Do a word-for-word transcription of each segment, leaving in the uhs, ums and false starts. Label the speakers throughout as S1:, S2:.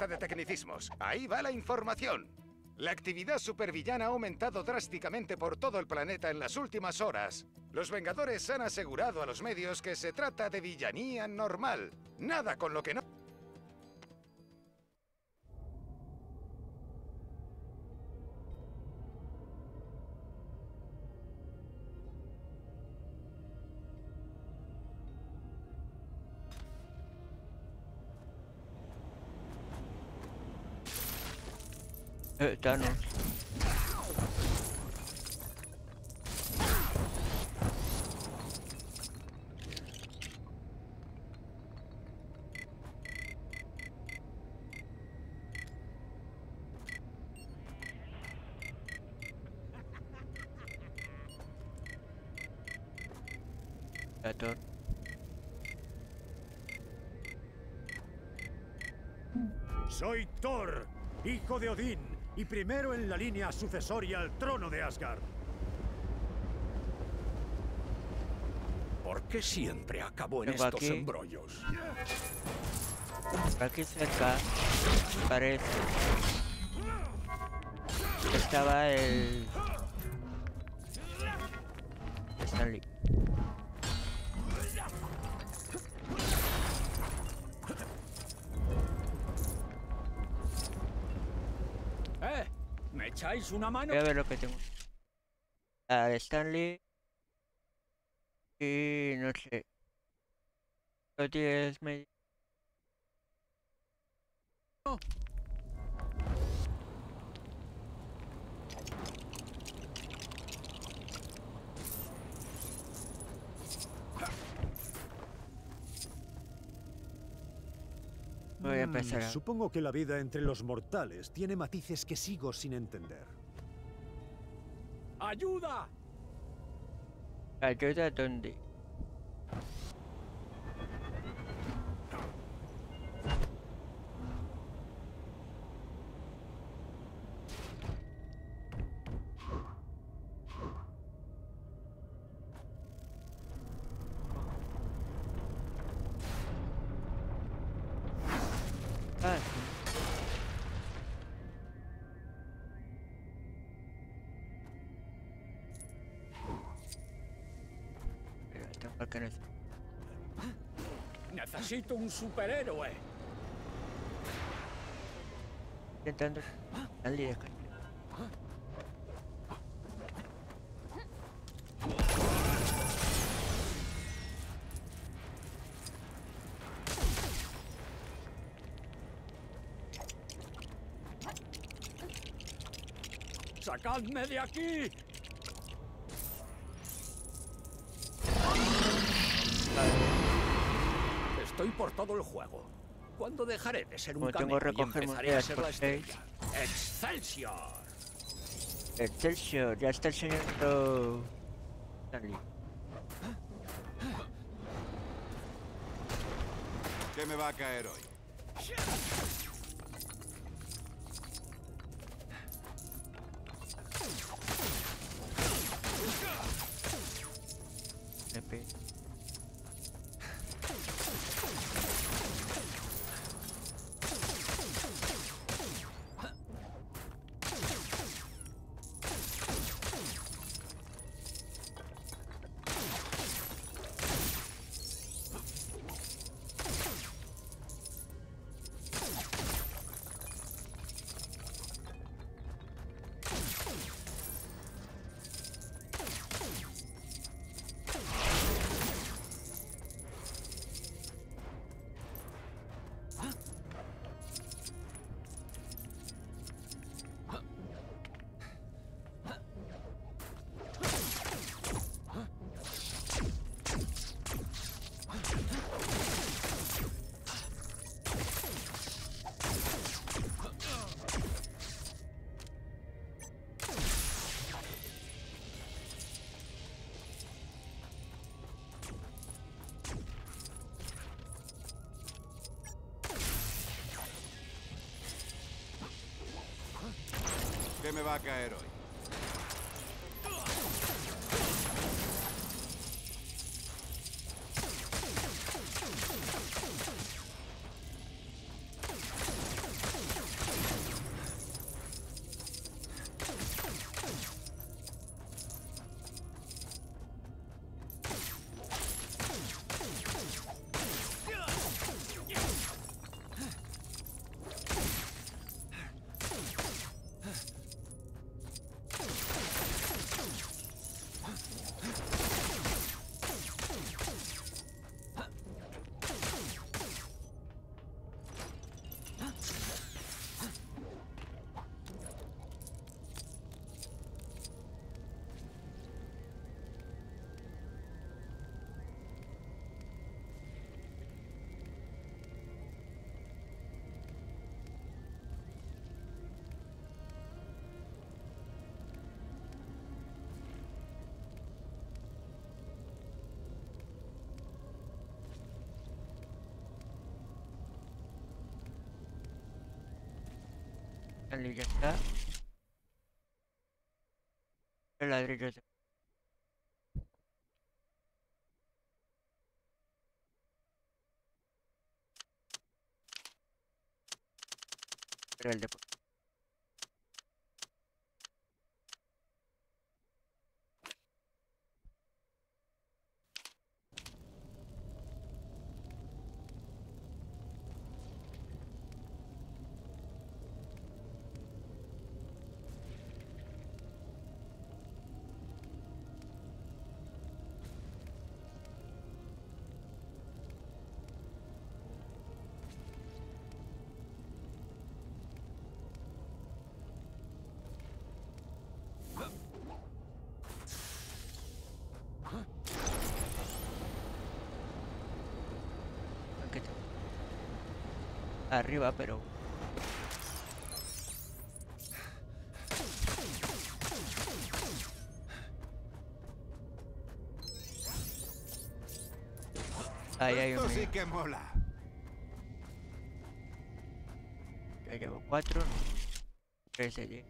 S1: basta de tecnicismos. Ahí va la información. La actividad supervillana ha aumentado drásticamente por todo el planeta en las últimas horas. Los Vengadores han asegurado a los medios que se trata de villanía normal. Nada con lo que no...
S2: Eh, Thanos. Thor.
S3: Soy Thor, hijo de Odín, y primero en la línea sucesoria al trono de Asgard. ¿Por qué siempre acabo en
S2: Tengo
S3: estos
S2: aquí.
S3: embrollos?
S2: Aquí cerca parece que estaba el Stanley.
S3: ¿Eh? ¿Me echáis una mano?
S2: Voy a ver lo que tengo. A Stanley y no sé. Lo tienes medio. Voy a empezar a...
S3: Supongo que la vida entre los mortales tiene matices que sigo sin entender. ¡Ayuda!
S2: ¿Ayuda dónde? Ah, sí. Pero tengo que no...
S3: Necesito un superhéroe.
S2: Intentando salir de acá.
S3: ¡Sacadme de aquí! Estoy por todo el juego. ¿Cuándo dejaré de ser un
S2: Como tengo
S3: cameo y
S2: recoger
S3: empezaré a
S2: monedas
S3: ser
S2: por
S3: la
S2: seis.
S3: estrella? ¡Excelsior!
S2: Excelsior, ya está el señor Stanley.
S4: ¿Qué me va a caer hoy?
S2: Pepe.
S4: ¿Qué me va a caer hoy?
S2: Ahí ya está. El ladrillo de... Pero el de... Aquí está. Arriba, pero... Ahí hay
S4: Esto
S2: un...
S4: sí que mola.
S2: Ya llevo cuatro. Tres de allí.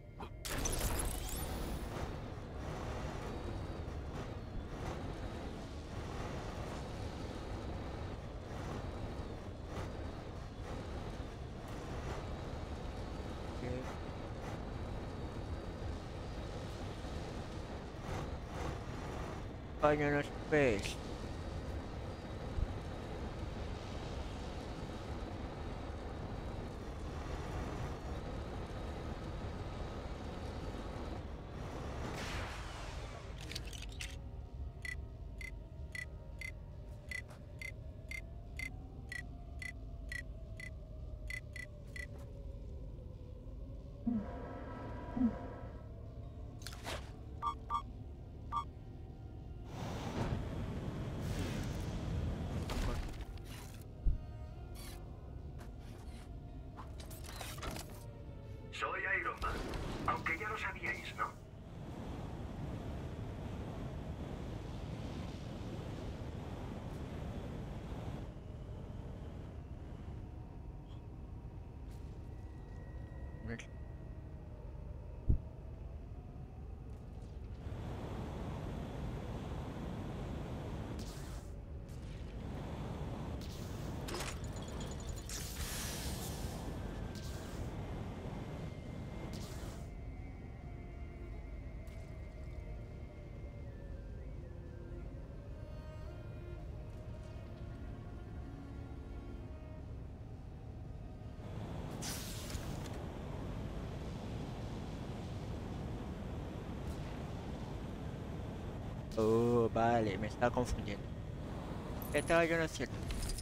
S2: Coño, no ves.
S5: Soy Iron Man, aunque ya lo sabíais, ¿no?
S2: Oh, vale, me estaba confundiendo. Estaba yo no es cierto.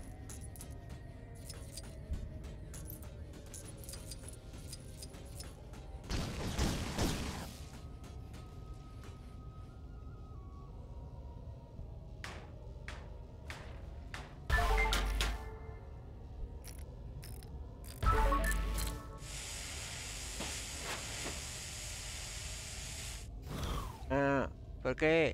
S2: Ah, ¿por qué?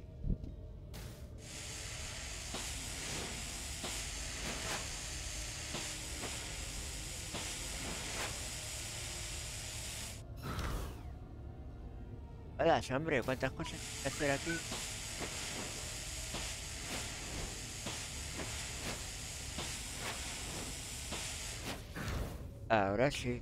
S2: Hola, hombre, ¿cuántas cosas hay que hacer aquí? Ahora sí.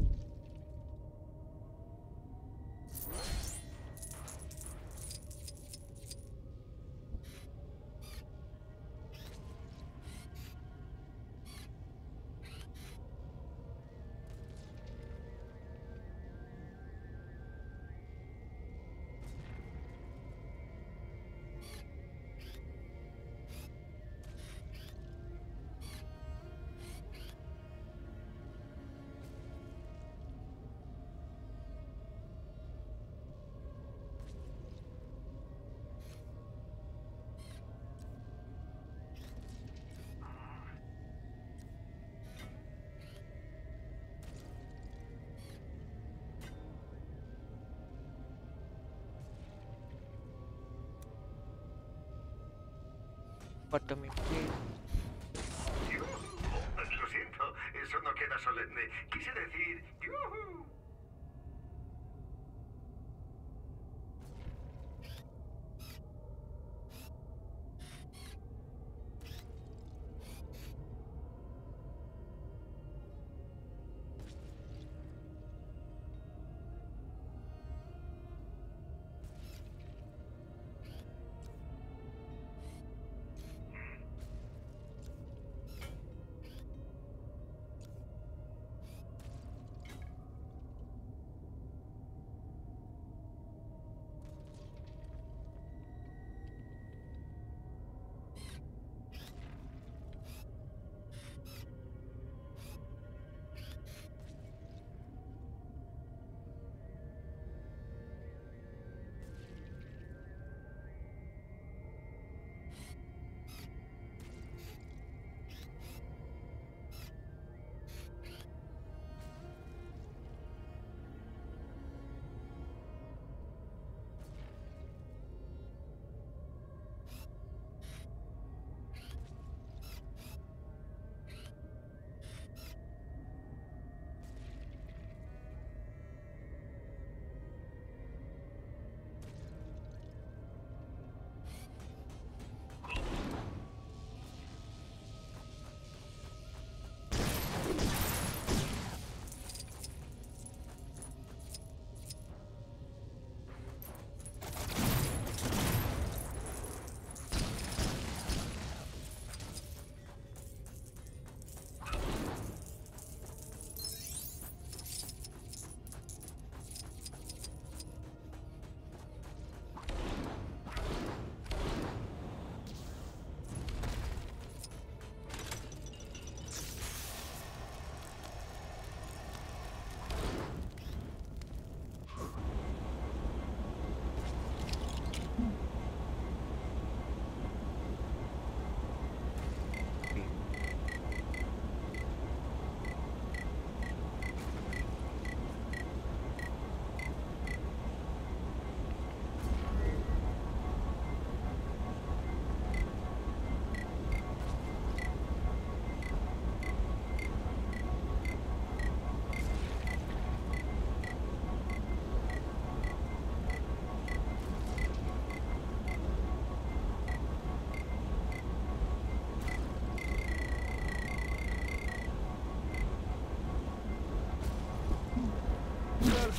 S2: Corto mi pie.
S5: Yujú. Lo siento, eso no queda solemne. Quise decir... ¡Yujú!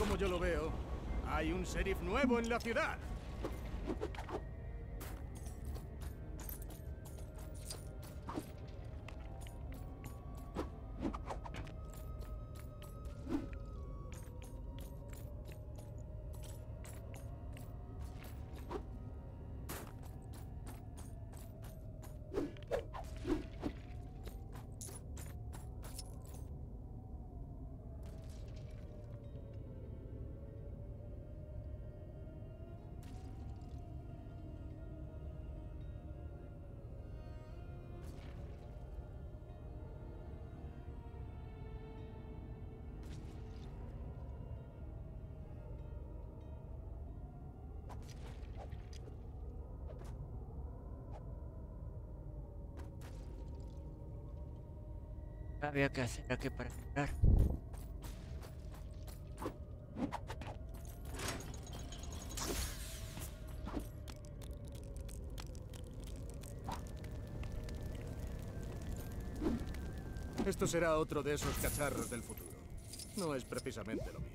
S3: como yo lo veo, hay un sheriff nuevo en la ciudad.
S2: Había que hacer aquí para entrar.
S3: Esto será otro de esos cacharros del futuro. No es precisamente lo mío.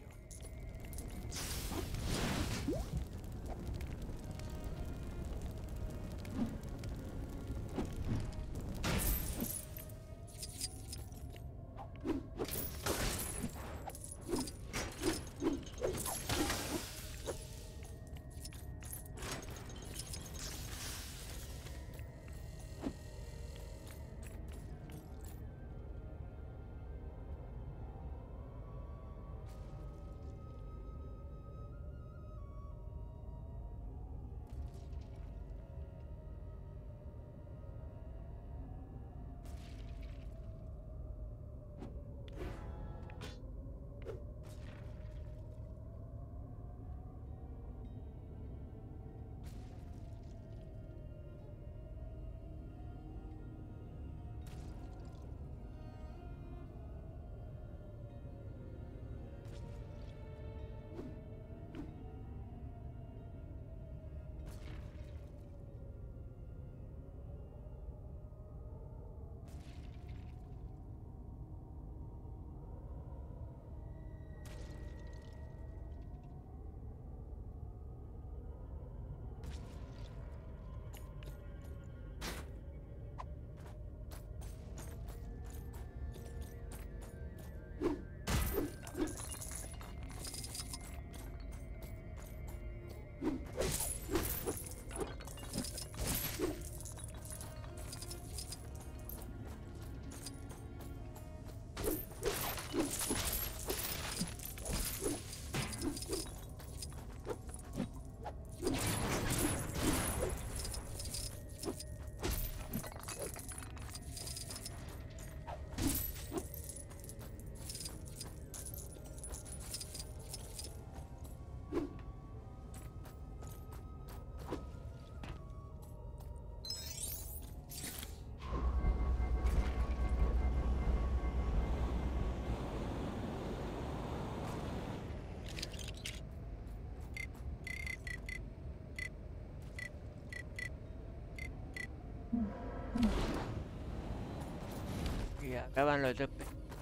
S2: Y acaban los dos.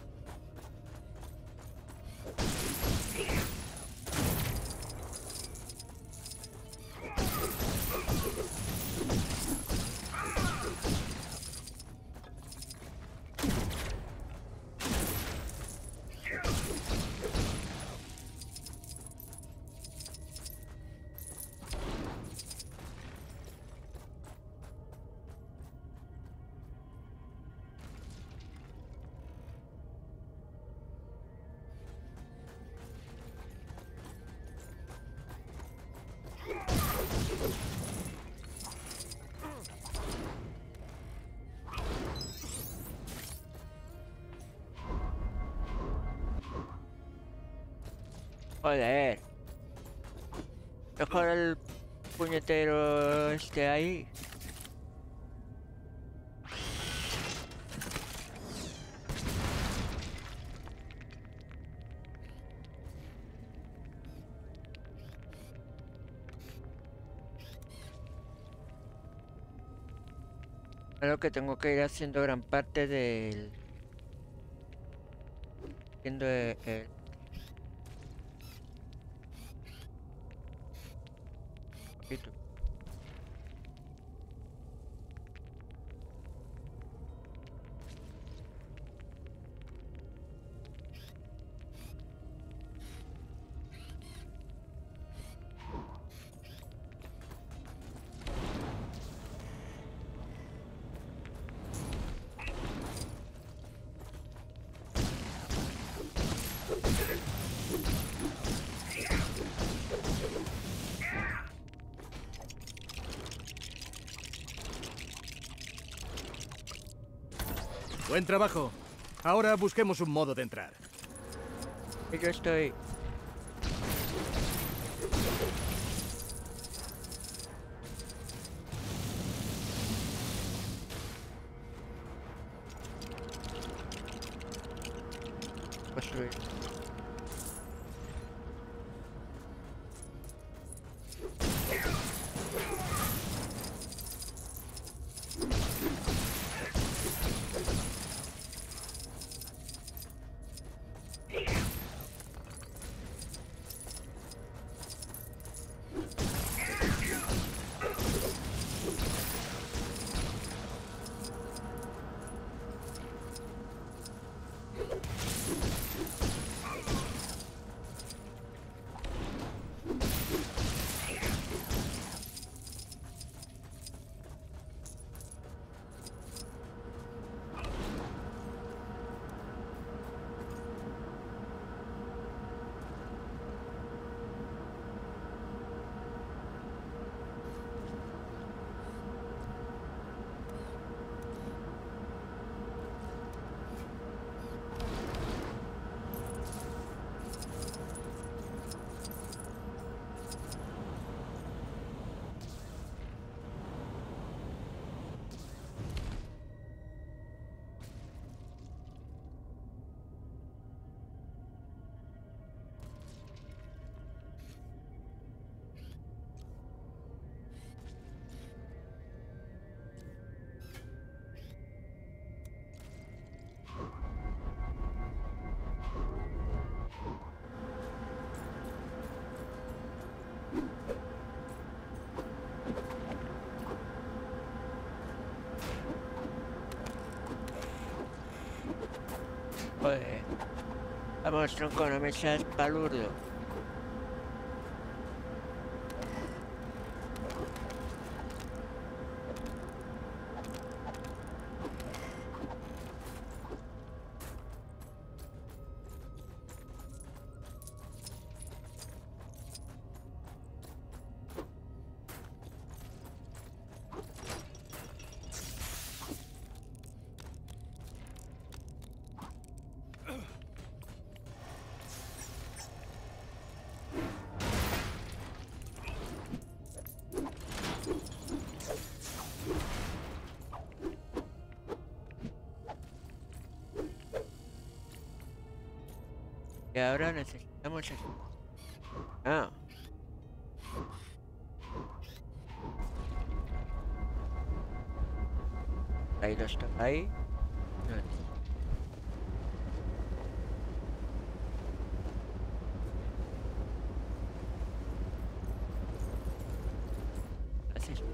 S2: Joder. Mejor el puñetero este ahí. Creo que tengo que ir haciendo gran parte del... Haciendo el... el- ¿Y tú?
S3: Buen trabajo. Ahora busquemos un modo de entrar.
S2: Y yo estoy... construir. Joder. Vamos, tronco, no me seas palurdo. Y ahora necesitamos eso. Ah. Ahí lo está. Ahí. No. Así es.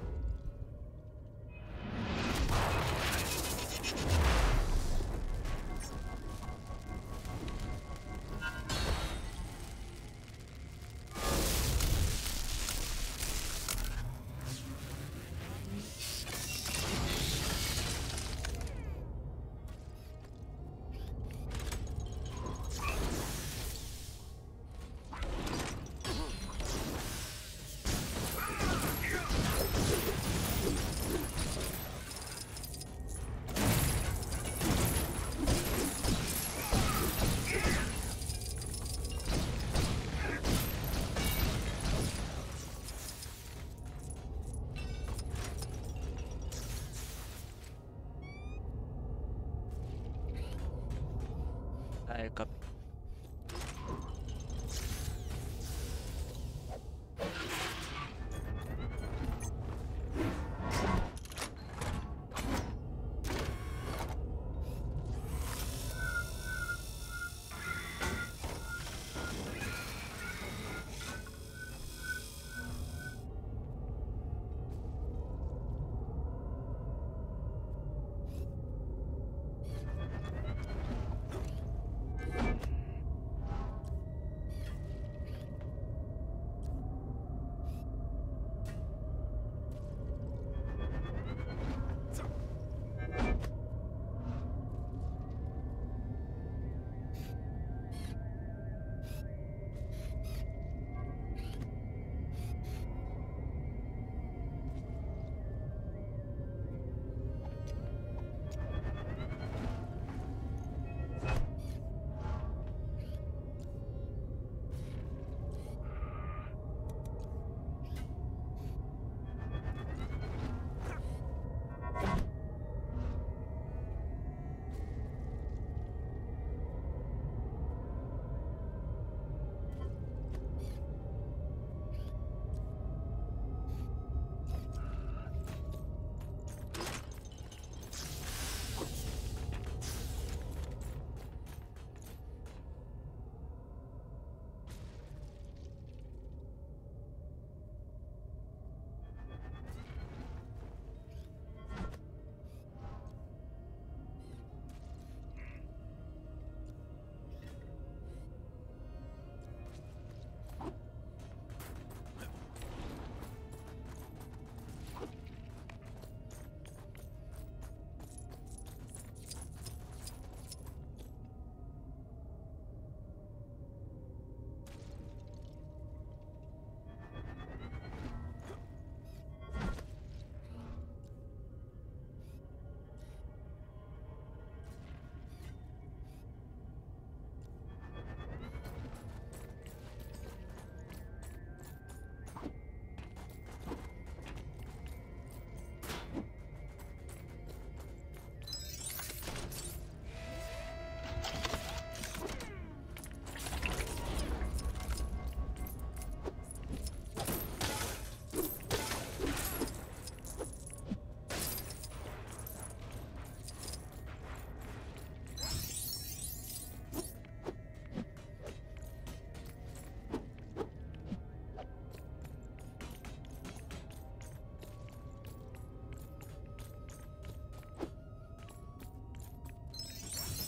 S2: A ver, cap.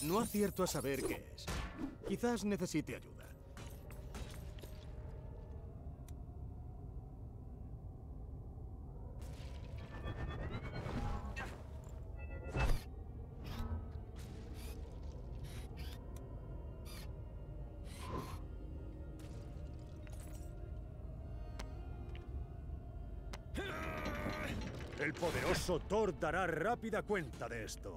S3: No acierto a saber qué es. Quizás necesite ayuda. El poderoso Thor dará rápida cuenta de esto.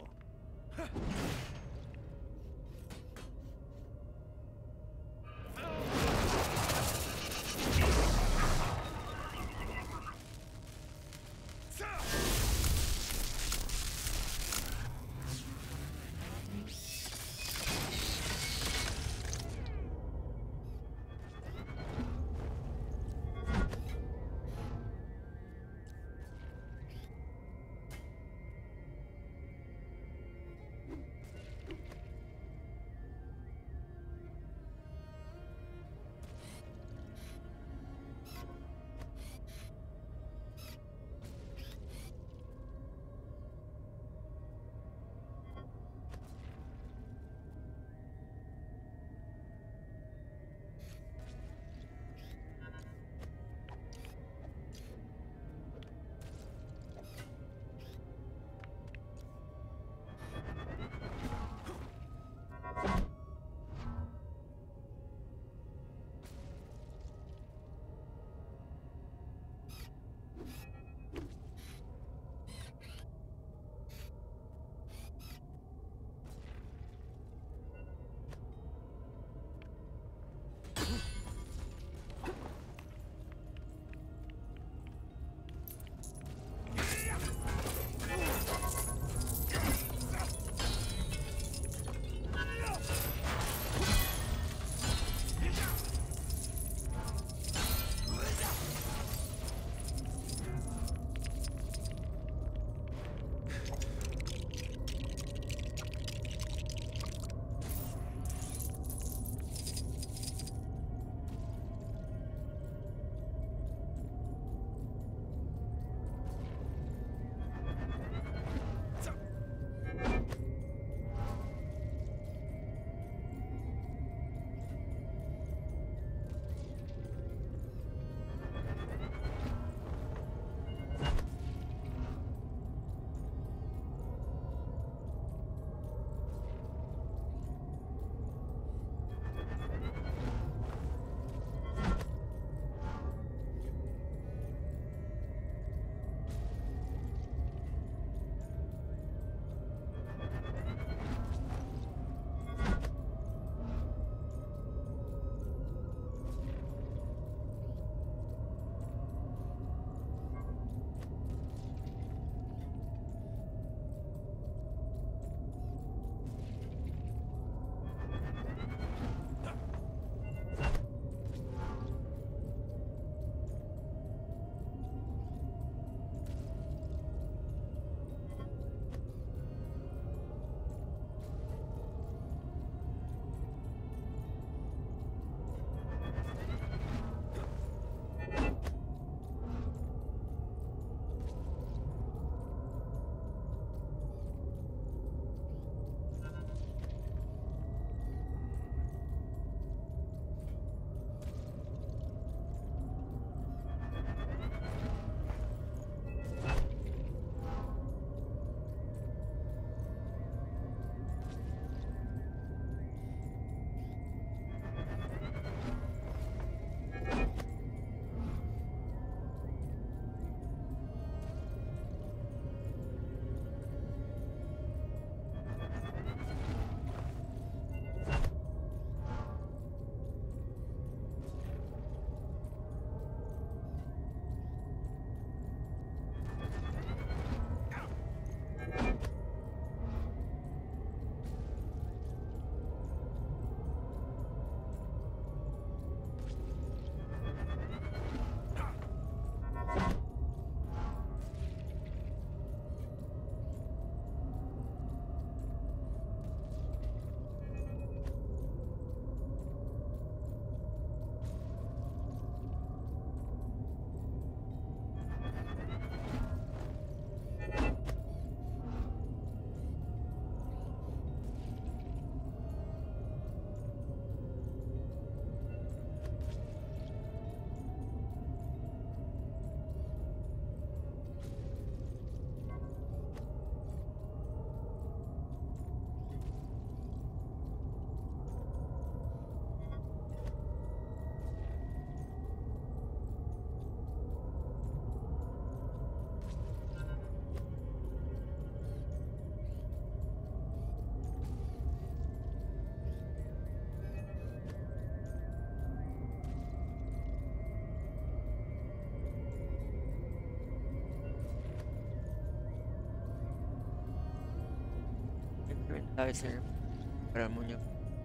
S2: A veces para el muñeco.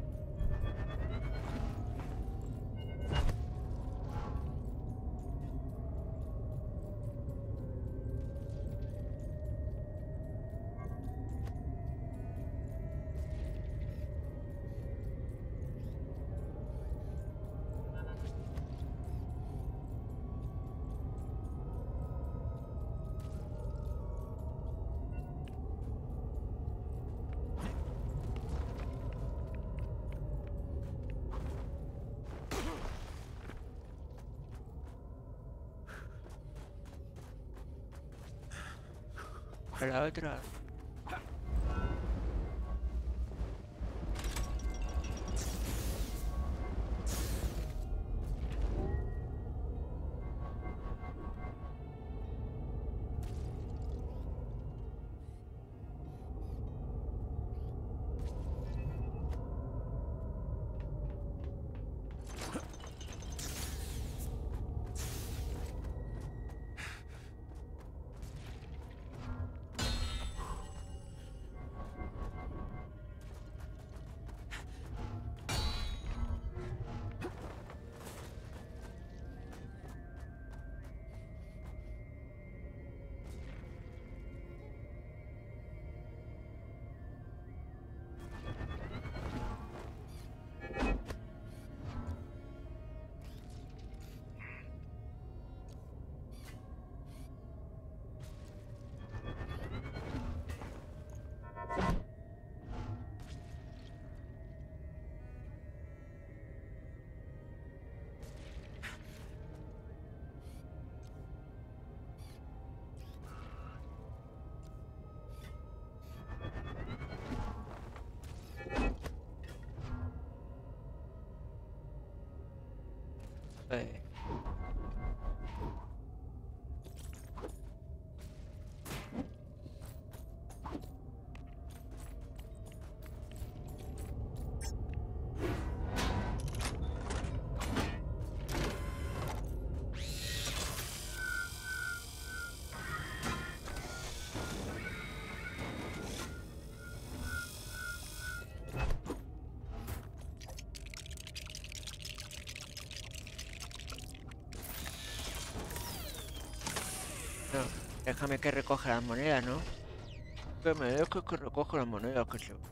S2: La otra. Eh. No, déjame que recoja las monedas, ¿no? Que me dejes que recoja las monedas, que se...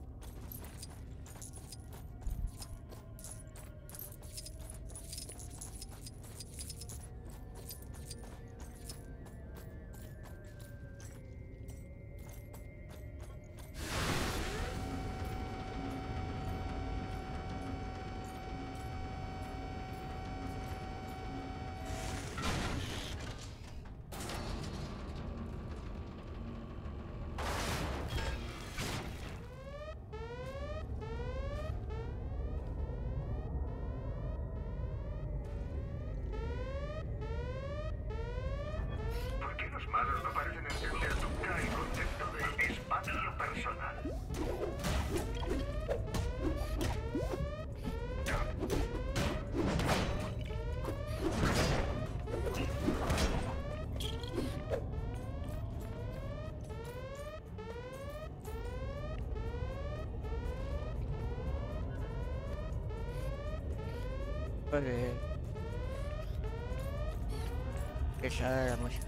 S5: ¿Por qué los malos no parecen entender nunca el concepto de espacio personal?
S2: Vale. Esa era la música.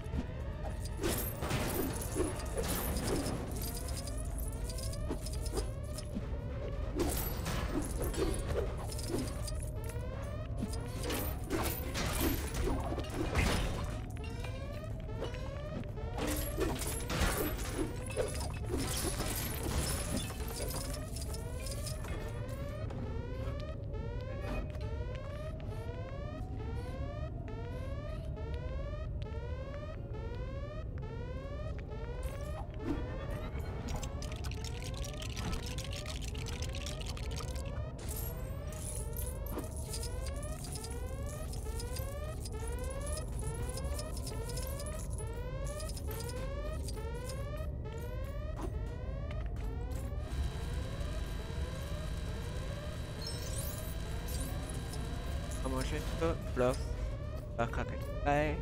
S2: Como es esto, bluff, baja que se cae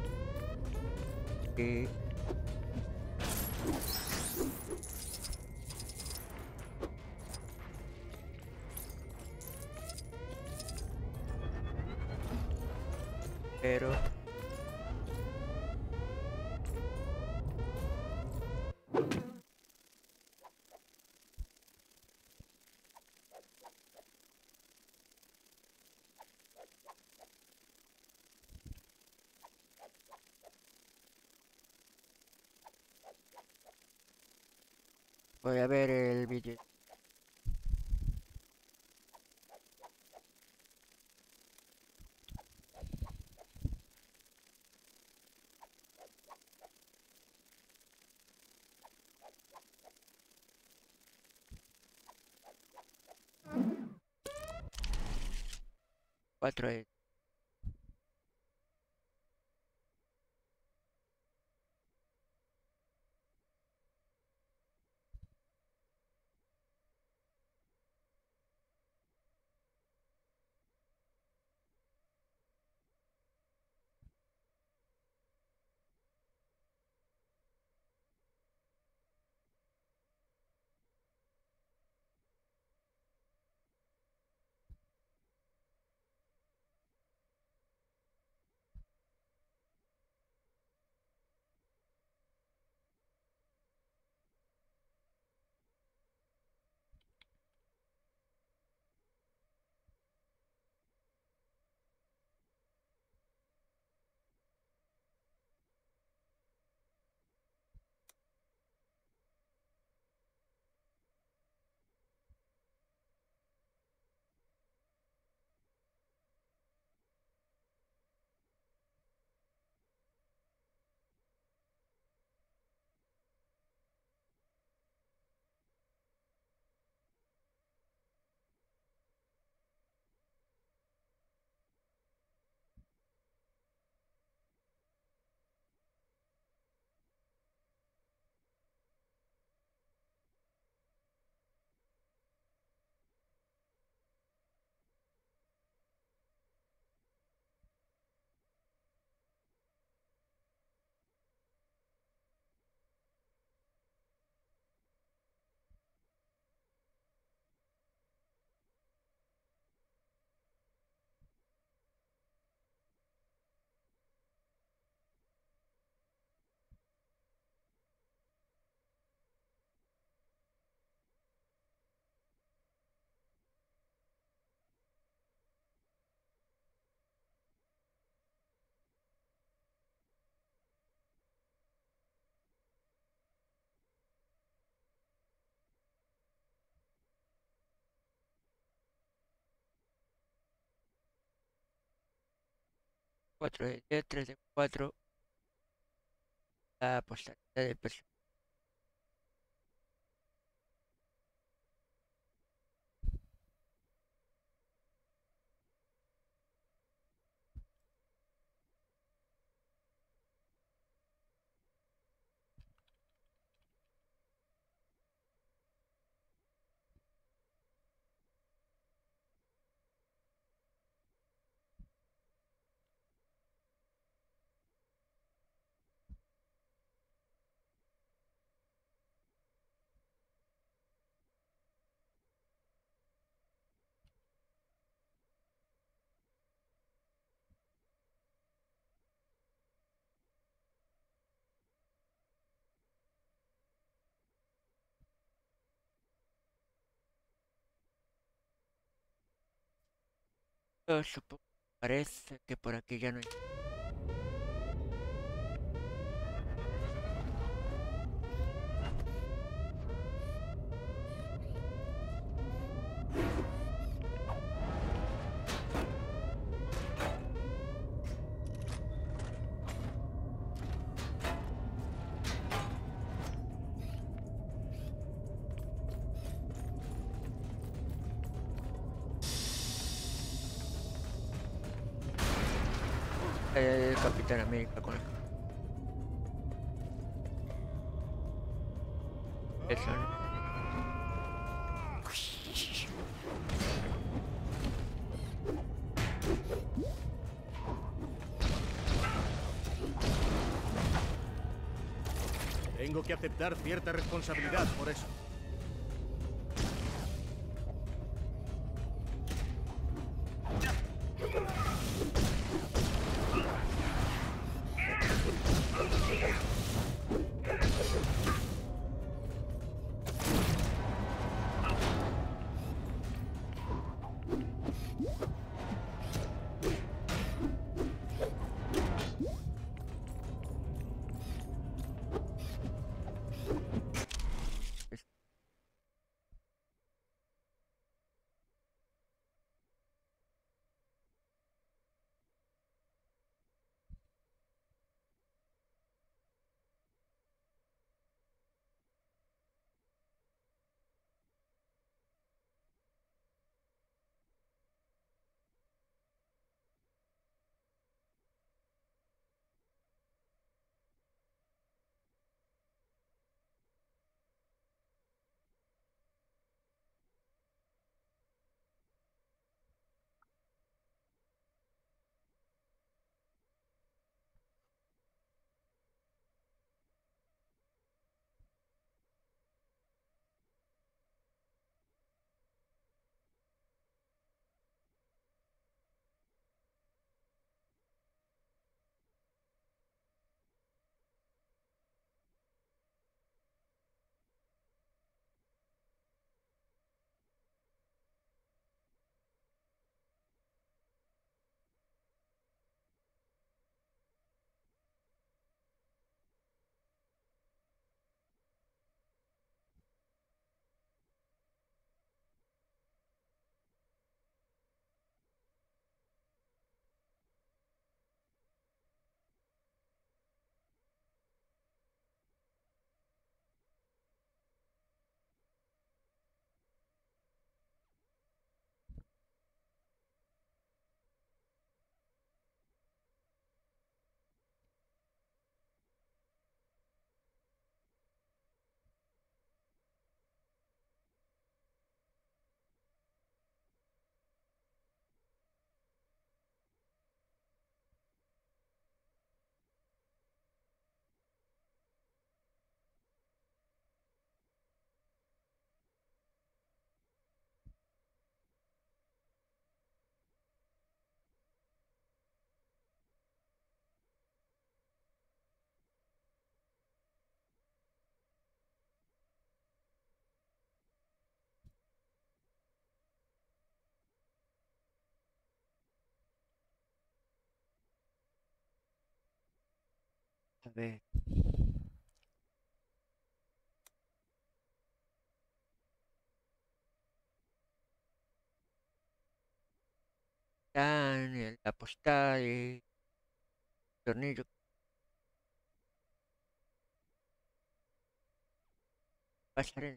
S2: y Pero... Voy a ver el vídeo. Cuatro es. Cuatro de diez, tres de cuatro. La postalidad de peso. Yo supongo, parece que por aquí ya no hay. El Capitán América con el... Eso, ¿no?
S3: Tengo que aceptar cierta responsabilidad por eso.
S2: ver. Están el- la postal y tornillo. Pasaré.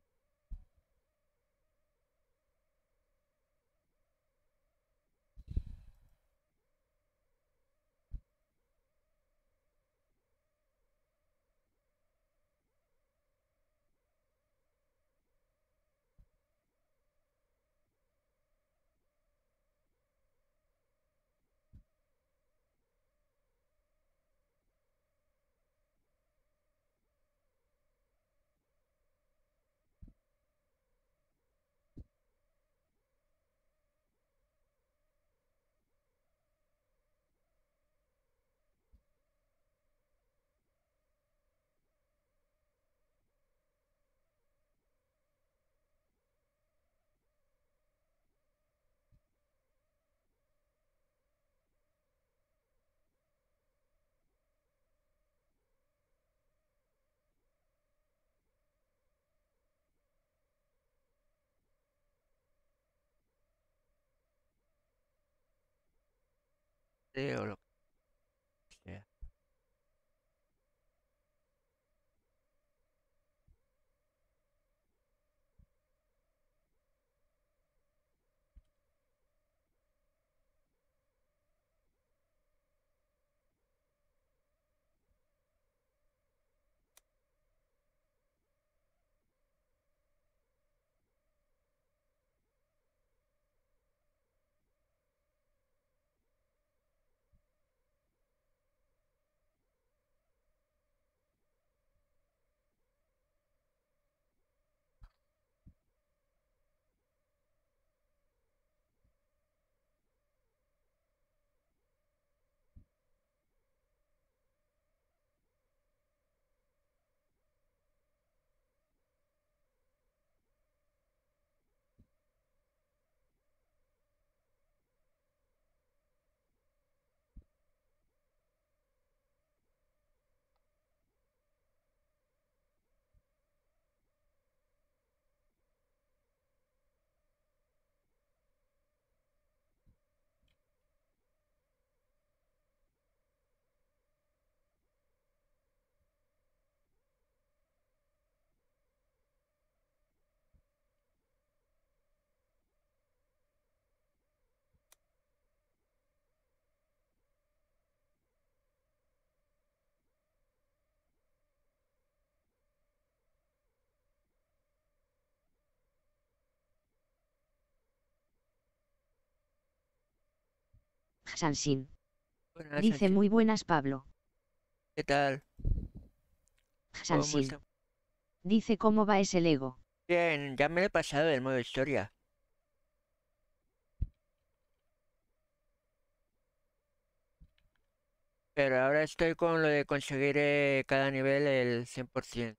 S2: O lo que sea.
S6: Sansin.
S2: Buenas,
S6: Dice
S2: Sanchi.
S6: muy buenas Pablo.
S2: ¿Qué tal? ¿Cómo
S6: Sansin.
S2: está?
S6: Dice cómo va ese Lego.
S2: Bien, ya me lo he pasado del modo historia. Pero ahora estoy con lo de conseguir eh, cada nivel el cien por ciento.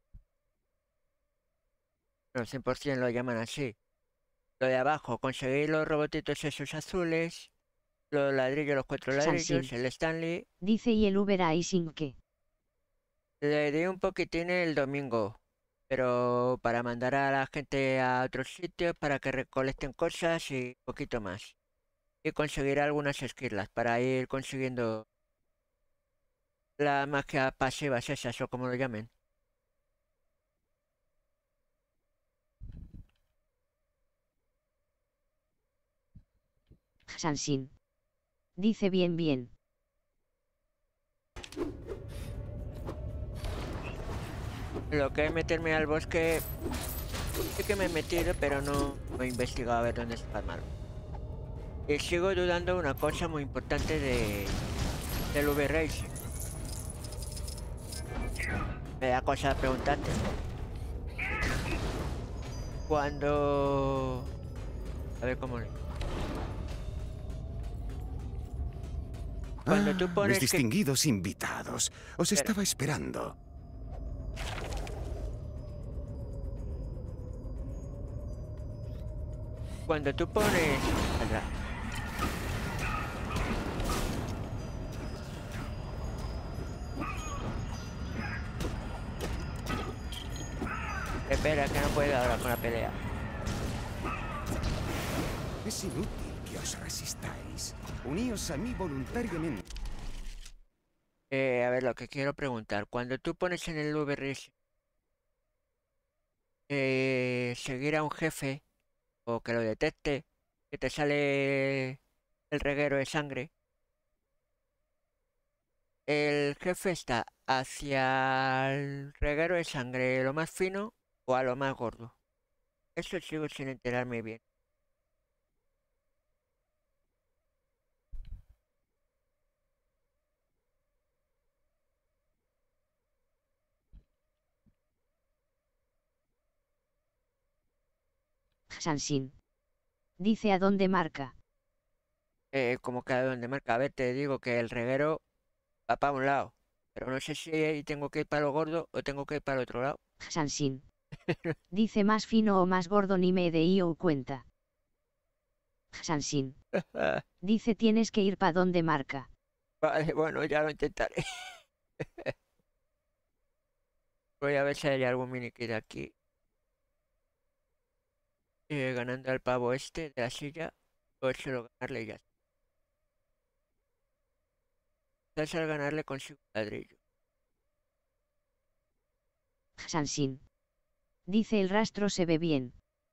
S2: No, cien por ciento lo llaman así. Lo de abajo, conseguir los robotitos esos azules, los ladrillos, los cuatro ladrillos,
S6: Sansin.
S2: el Stanley.
S6: Dice y el Uber Icing que.
S2: Le di un poquitín el domingo, pero para mandar a la gente a otros sitios para que recolecten cosas y poquito más. Y conseguir algunas esquirlas para ir consiguiendo las magias pasivas esas o como lo llamen.
S6: Sansin. Dice bien bien.
S2: Lo que es meterme al bosque, sí que me he metido, pero no he investigado a ver dónde está el malo. Y sigo dudando una cosa muy importante de del V Racing. Me da cosa preguntarte. Cuando... A ver cómo... le- Cuando tú
S1: Ah,
S2: pones
S1: mis
S2: que-
S1: distinguidos invitados. Os
S2: Espera.
S1: estaba esperando.
S2: Cuando tú pones... Saldrá. Espera, que no puedo ahora con la pelea.
S7: Es inútil que os resistáis. Uníos a mí voluntariamente.
S2: Eh, a ver, lo que quiero preguntar. Cuando tú pones en el V R S eh, seguir a un jefe o que lo detecte, que te sale el reguero de sangre, el jefe está hacia el reguero de sangre lo más fino o a lo más gordo. Eso sigo sin enterarme bien.
S6: Sansin. Dice a dónde marca.
S2: Eh, como que a donde marca. A ver, te digo que el reguero va para un lado. Pero no sé si ahí tengo que ir para lo gordo o tengo que ir para el otro lado.
S6: Sansin. Dice más fino o más gordo ni me de o cuenta. Sansin. Dice tienes que ir para donde marca.
S2: Vale, bueno, ya lo intentaré. Voy a ver si hay algún miniquit aquí. Eh, ganando al pavo este de la silla. O solo ganarle y ya. Quizás al ganarle consigo un ladrillo.
S6: Sansin. Dice el rastro se ve bien.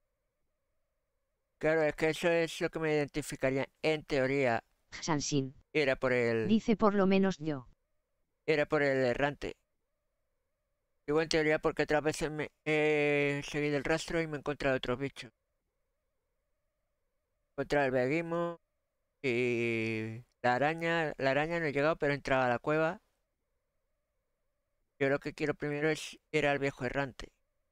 S2: Claro, es que eso es lo que me identificaría en teoría.
S6: Sansin.
S2: Era por el...
S6: Dice por lo menos yo.
S2: Era por el errante. Digo en teoría porque otras veces me he seguido el rastro y me he encontrado otros bichos. Encontrado el beguimo y la araña. La araña no he llegado, pero he entrado a la cueva. Yo lo que quiero primero es ir al viejo errante.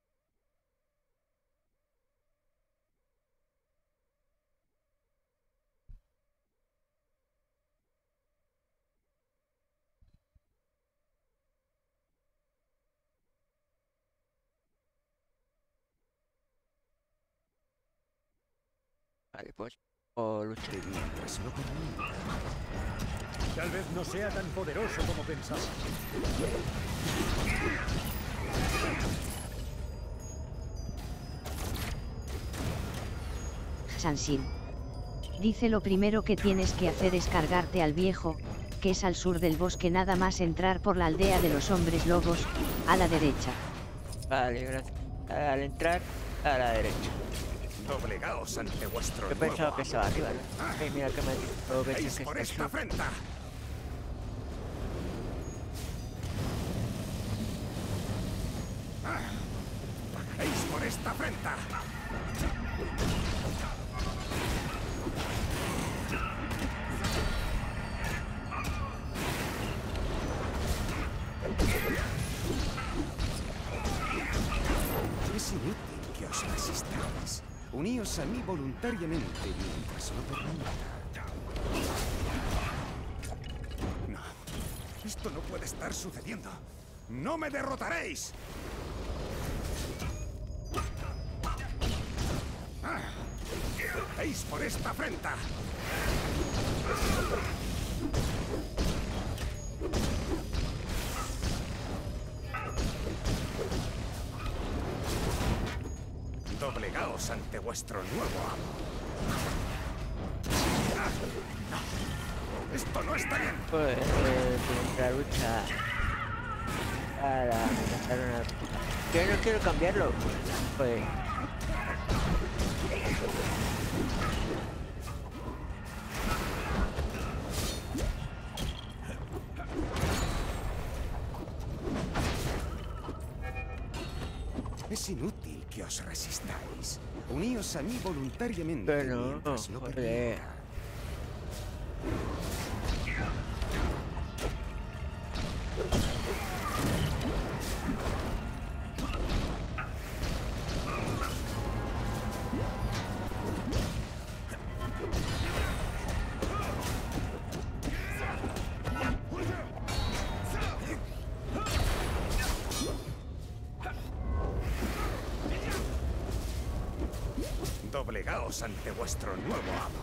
S2: Vale, pues... O lucha.
S7: Mientras lo permita.
S3: Tal vez no sea tan poderoso como pensaba.
S6: Sansin. Dice lo primero que tienes que hacer es cargarte al viejo, que es al sur del bosque nada más entrar por la aldea de los hombres lobos, a la derecha.
S2: Vale, gracias. Al entrar, a la derecha.
S1: Doblegaos ante vuestro
S2: Yo
S1: nuevo
S2: pensaba que
S1: amo.
S2: estaba arriba, ¿no? Ey, mira que me ha dicho que
S1: ¡Veis
S2: que
S1: por
S2: está
S1: esta
S2: al sur.
S1: afrenta! Ah, ¡Pagaréis por esta afrenta!
S7: Es inútil que os resistáis. Uníos a mí voluntariamente mientras lo permita.
S1: No, esto no puede estar sucediendo. ¡No me derrotaréis! Ah, ¡Veis por esta afrenta! Doblegaos ante vuestro nuevo amo. Ah, no, esto no está bien.
S2: Pues, eh, durante la lucha... Para empezar una... Yo no quiero cambiarlo. Pues...
S7: Es inútil que os resistáis. Uníos a mí voluntariamente
S2: Bueno,
S7: mientras lo
S2: joder.
S7: permita.
S1: Doblegaos ante vuestro nuevo amo.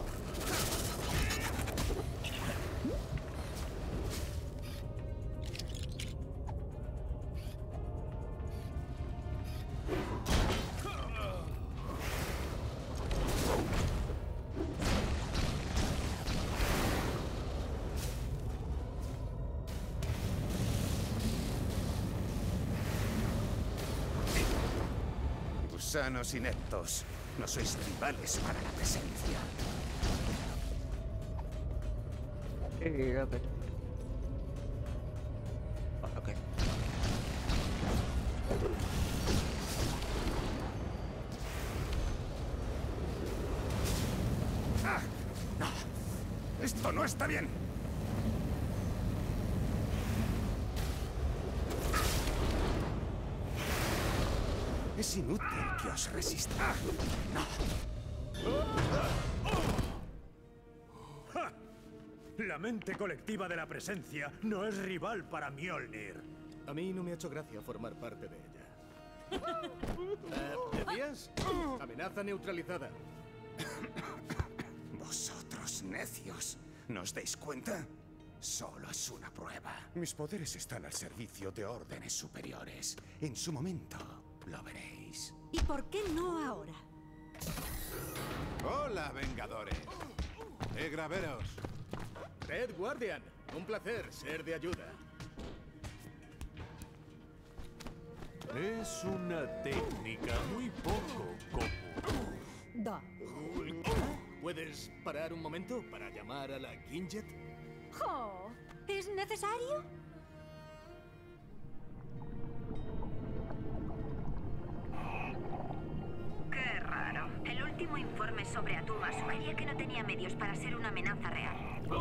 S7: Gusanos ineptos. No sois rivales para la presencia.
S2: Sí, lo que... Ok.
S7: ¡Ah! ¡No! ¡Esto no está bien! Es inútil que os resista. ¡Ah! ¡No!
S3: ¡Ja! La mente colectiva de la presencia no es rival para Mjolnir.
S8: A mí no me ha hecho gracia formar parte de ella. Eh, ¿Decías? Amenaza neutralizada.
S7: Vosotros, necios, ¿no os dais cuenta? Solo es una prueba. Mis poderes están al servicio de órdenes superiores. En su momento, lo veréis.
S9: ¿Y por qué no ahora?
S4: Hola, Vengadores. Alegra veros.
S8: Red Guardian, un placer ser de ayuda.
S3: Es una técnica muy poco común.
S9: Da.
S8: ¿Puedes parar un momento para llamar a la Ginjet?
S9: ¡Jo! ¿Es necesario?
S10: Qué raro. El último informe sobre Atuma sugería que no tenía medios para ser una amenaza real.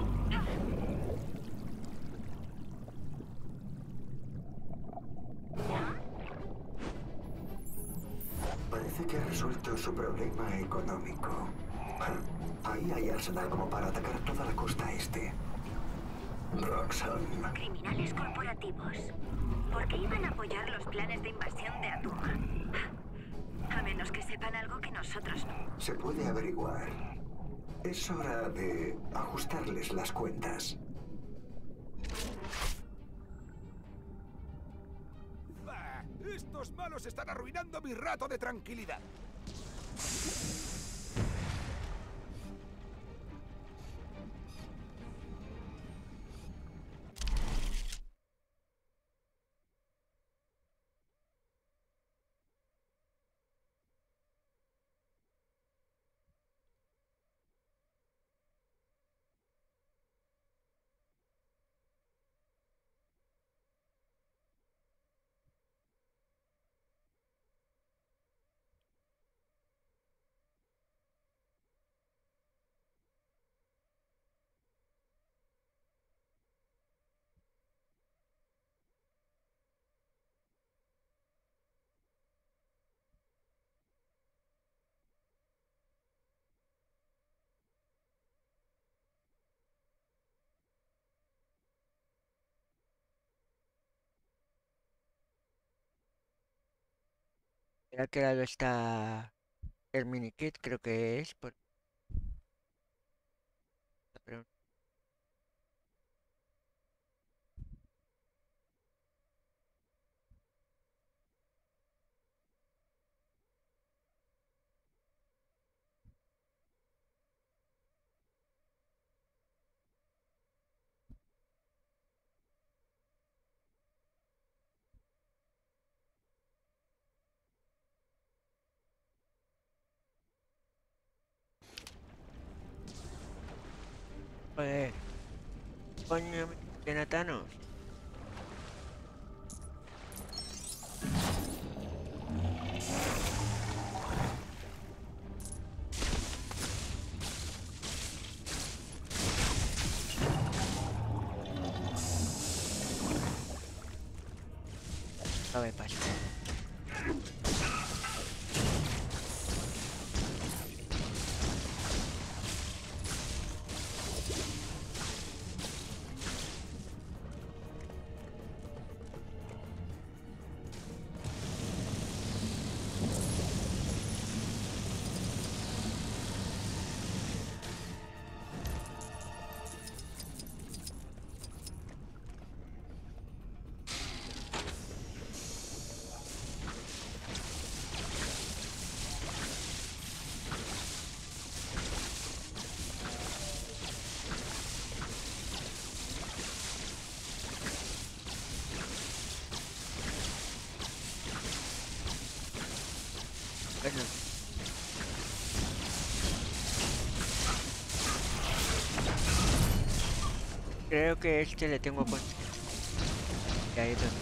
S11: Parece que ha resuelto su problema económico. Ahí hay arsenal como para atacar toda la costa este. Roxxon.
S10: Criminales corporativos. ¿Por qué iban a apoyar los planes de invasión de Atuma? A menos que sepan algo que nosotros no.
S11: Se puede averiguar. Es hora de ajustarles las cuentas.
S1: ¡Bah! Estos malos están arruinando mi rato de tranquilidad.
S2: ¿A qué lado está el mini kit? Creo que es por... pero- Joder. Coño, Jonathanos. A ver, pasa. Creo que este le tengo con... Y ahí está.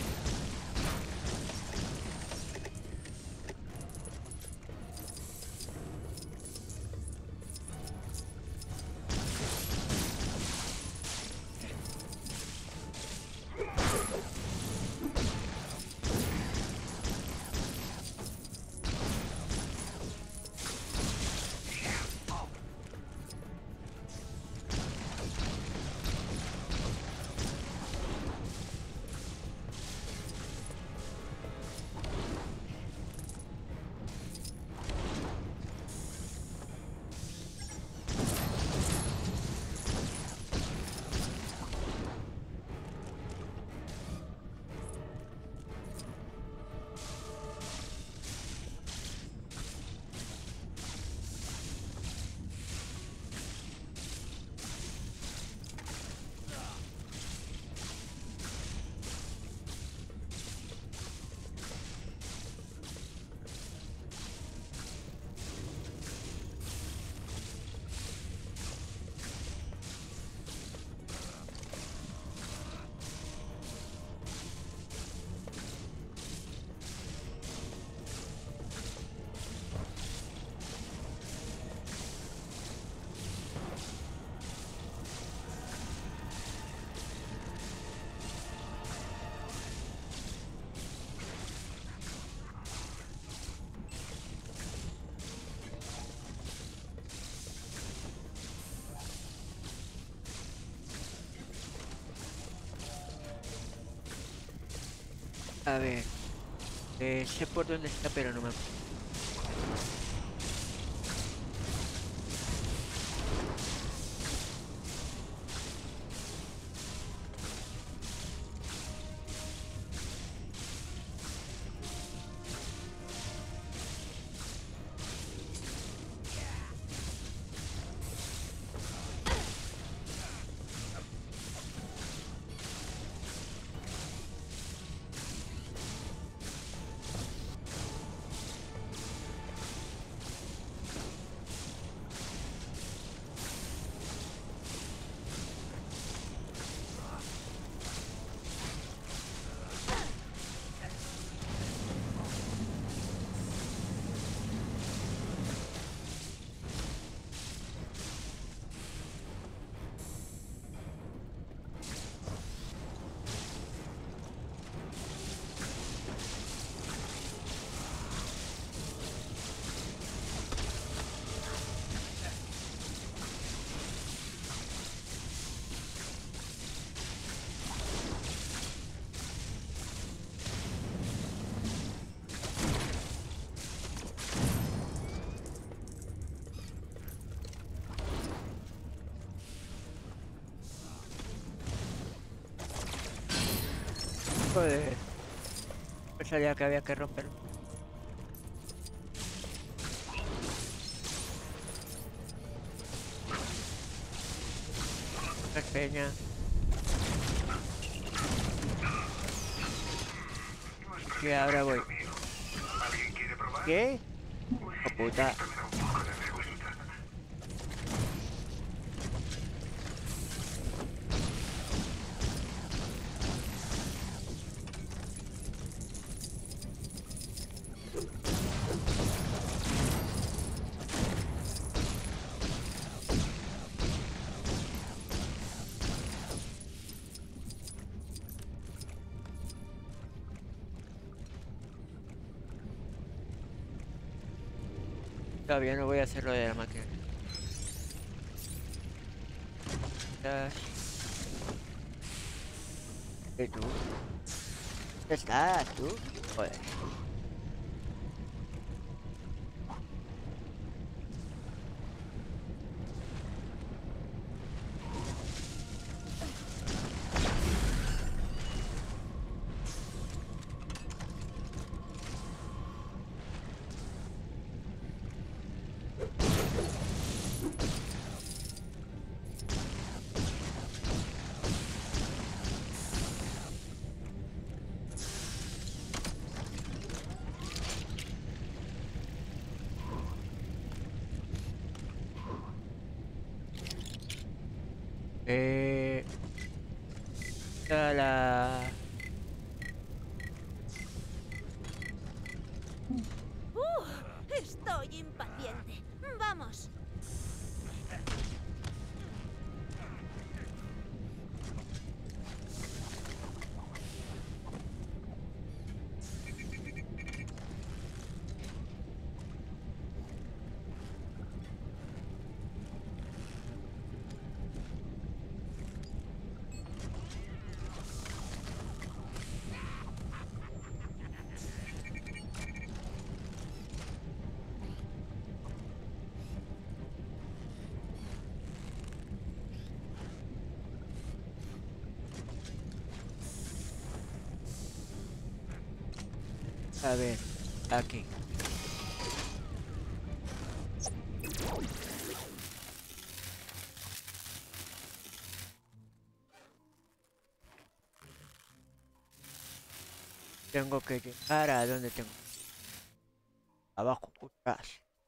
S2: A ver, eh, sé por dónde está, pero no me acuerdo. Joder, no sabía que había que romperlo. Las peña. Que ahora voy. ¿Qué? Oh, puta. Todavía no voy a hacer lo de la máquina. ¿Y tú? ¿Dónde estás tú? Joder. Eh, A la...
S12: Uh, estoy impaciente. Vamos.
S2: A ver, aquí. Tengo que llegar a donde tengo. Abajo, atrás.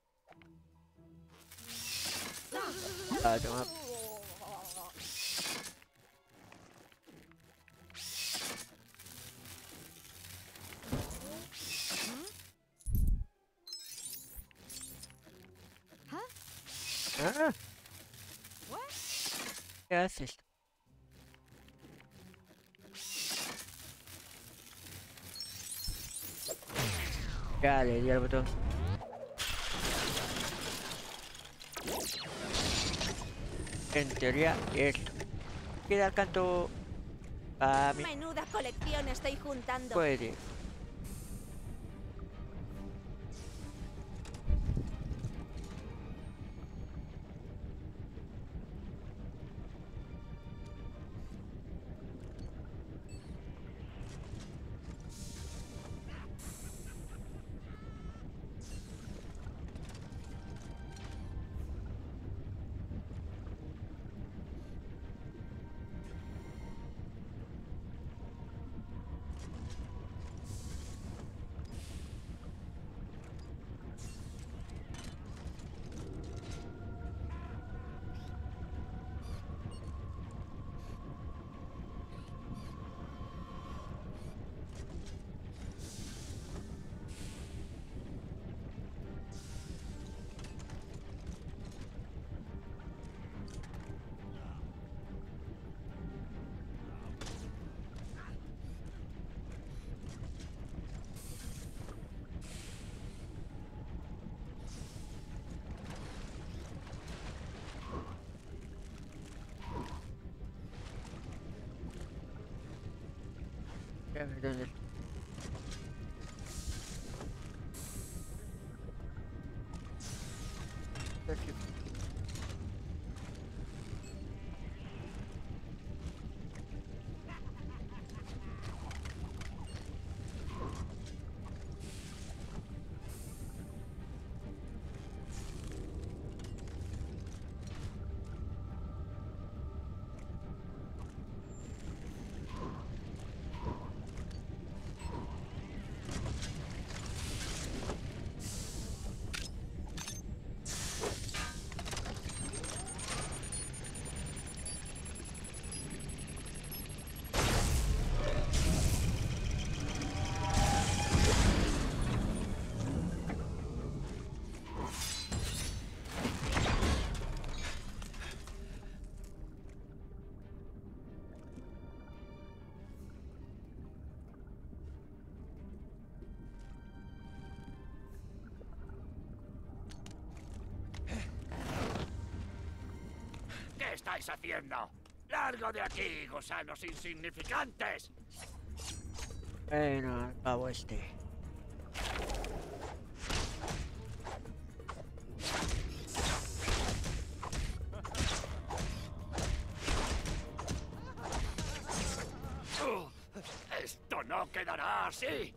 S2: Ah, toma. Ah. ¿Qué haces? Ya le di al botón. En teoría esto. Queda el canto a mí.
S12: Menuda colección estoy juntando.
S2: Puede. A ver dónde. Aquí.
S13: ¿Qué estáis haciendo? ¡Largo de aquí, gusanos insignificantes!
S2: Bueno, el pavo este.
S13: Uh, ¡Esto no quedará así!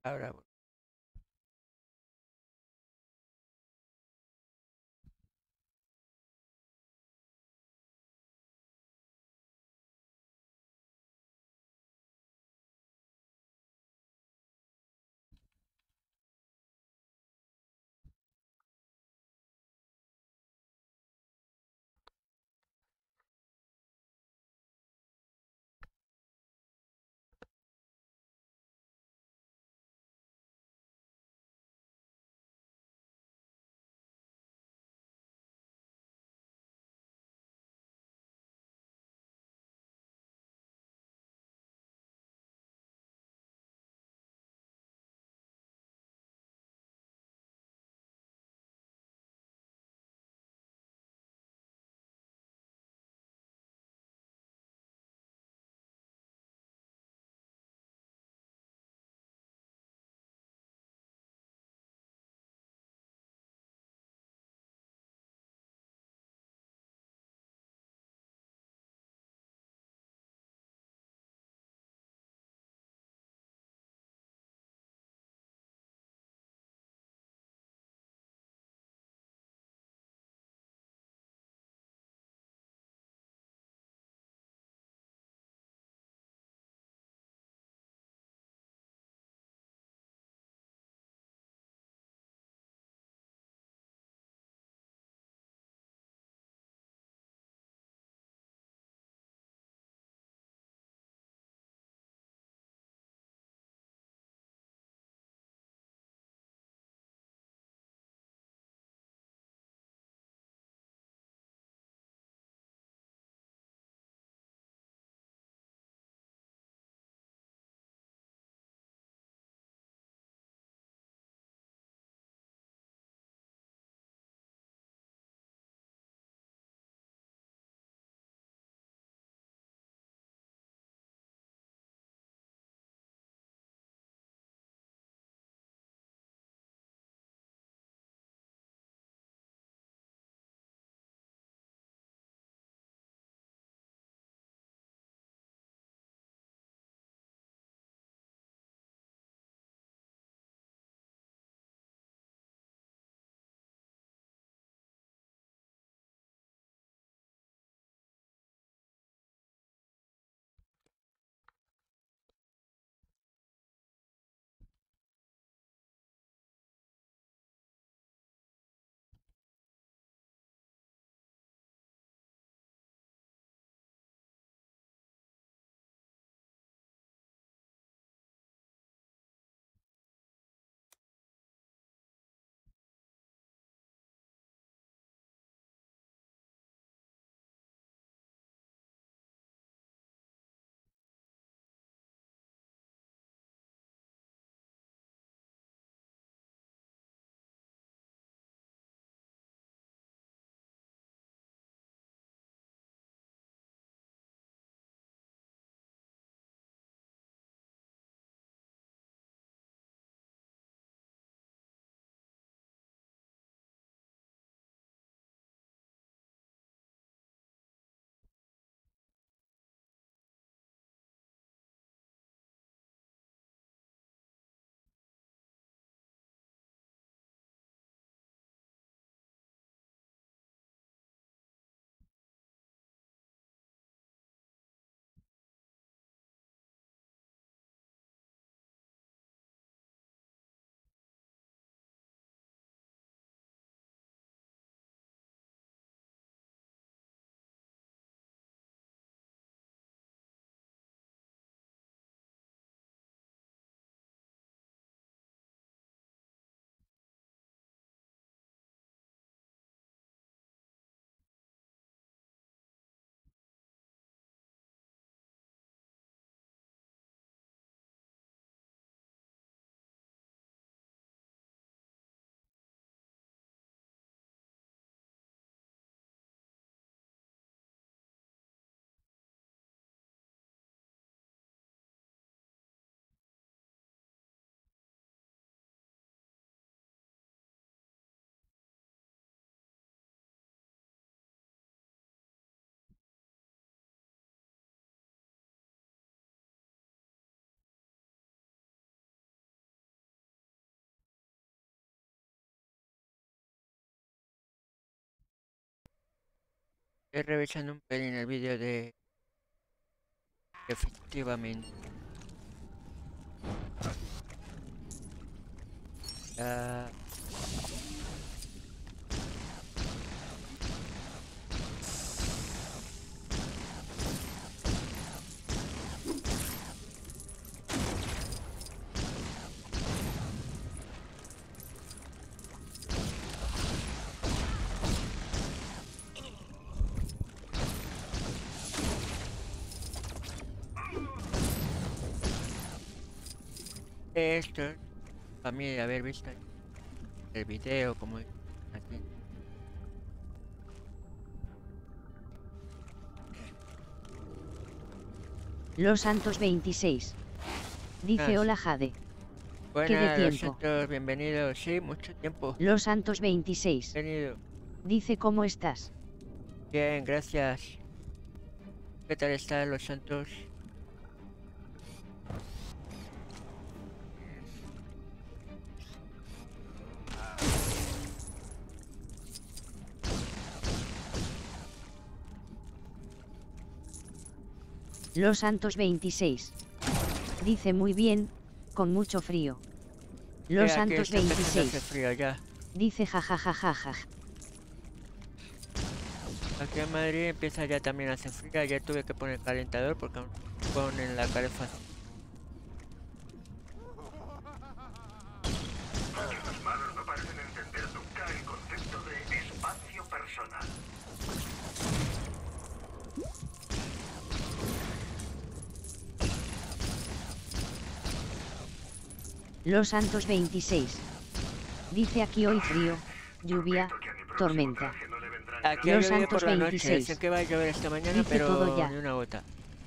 S2: Ahora. Estoy revisando un pelín el vídeo de... Efectivamente. Ah... Esto es para mí de haber visto el video como aquí.
S6: Los Santos veintiséis. Dice
S2: Ah,
S6: hola Jade. ¿Qué de
S2: Buenas, Los
S6: tiempo?
S2: Santos, bienvenidos. Sí, mucho tiempo.
S6: Los Santos veintiséis.
S2: Bienvenido.
S6: Dice cómo estás.
S2: Bien, gracias. ¿Qué tal están Los Santos?
S6: Los Santos veintiséis. Dice muy bien, con mucho frío. Los
S2: Sí, aquí
S6: Santos
S2: está empezando a hacer
S6: veintiséis.
S2: frío ya.
S6: Dice jajajajaja.
S2: Aquí en Madrid empieza ya también a hacer frío. Ayer tuve que poner calentador porque aún ponen la calefacción.
S5: Los malos no parecen entender nunca el concepto de espacio personal.
S6: Los Santos veintiséis. Dice aquí hoy frío, lluvia, tormenta.
S2: Aquí ha
S6: Los
S2: llovido por
S6: Santos
S2: la noche.
S6: veintiséis.
S2: Sé que va a llover esta mañana,
S6: Dice
S2: pero
S6: todo ya.
S2: ni una gota.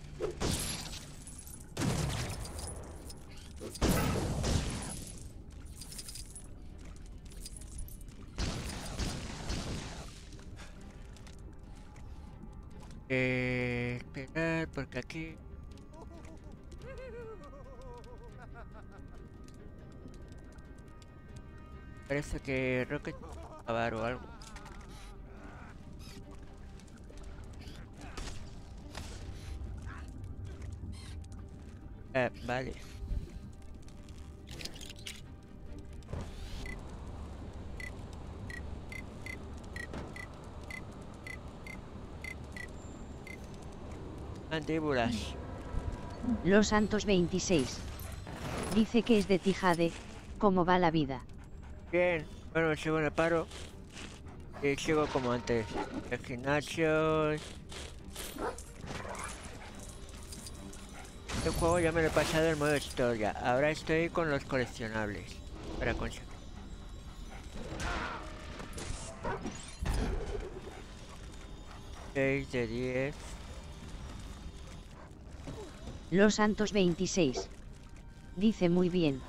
S2: Eh, esperar, porque aquí... Parece que Rocket va a acabar o algo. Eh, vale. Mandíbulas.
S6: Los Santos veintiséis. Dice que es de ti Jade, ¿cómo va la vida?
S2: Bien, bueno, sigo en el paro. Y sigo como antes. El gimnasio. El juego ya me lo he pasado en modo historia. Ahora estoy con los coleccionables. Para conseguir. seis de diez.
S6: Los Santos veintiséis. Dice muy bien.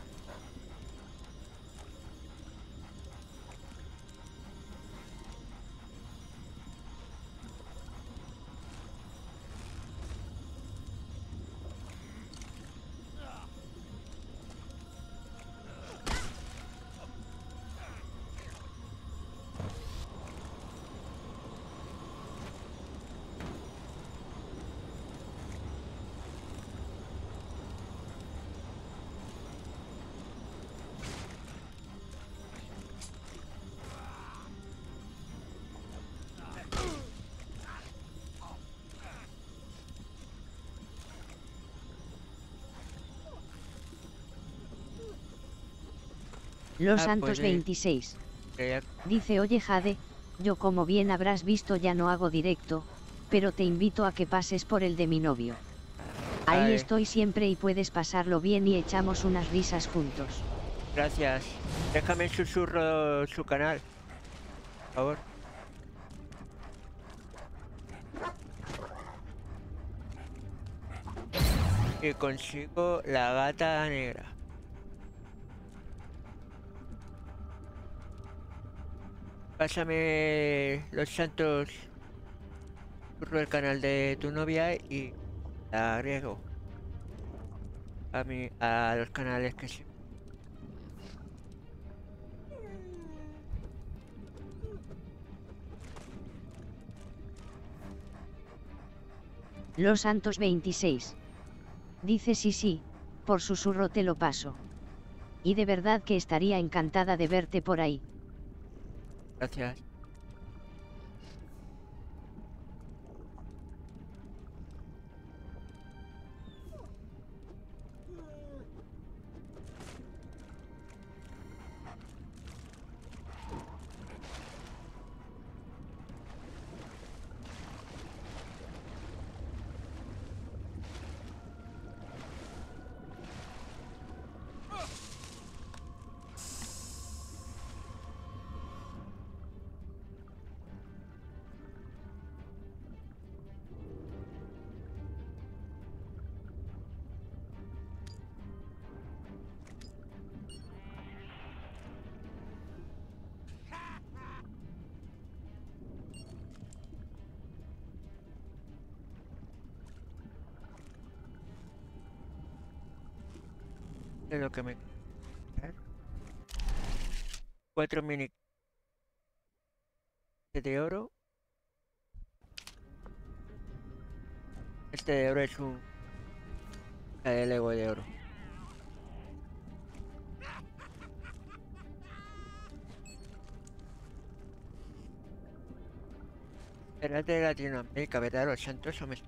S6: Los
S2: Ah,
S6: Santos
S2: pues, eh,
S6: veintiséis.
S2: eh,
S6: Dice oye Jade, yo como bien habrás visto ya no hago directo, pero te invito a que pases por el de mi novio. Ahí
S2: Vale.
S6: estoy siempre y puedes pasarlo bien y echamos unas risas juntos.
S2: Gracias. Déjame en susurro su canal. Por favor. Y consigo la gata negra. Pásame Los Santos susurro el canal de tu novia y la agrego a mi a los canales que sí.
S6: Los Santos veintiséis. Dice sí sí, por susurro te lo paso. Y de verdad que estaría encantada de verte por ahí.
S2: Gracias. Es lo que me... Cuatro mini de oro. Este de oro es un... el ego de oro. Era de Latinoamérica, ¿verdad? Los Santos o me...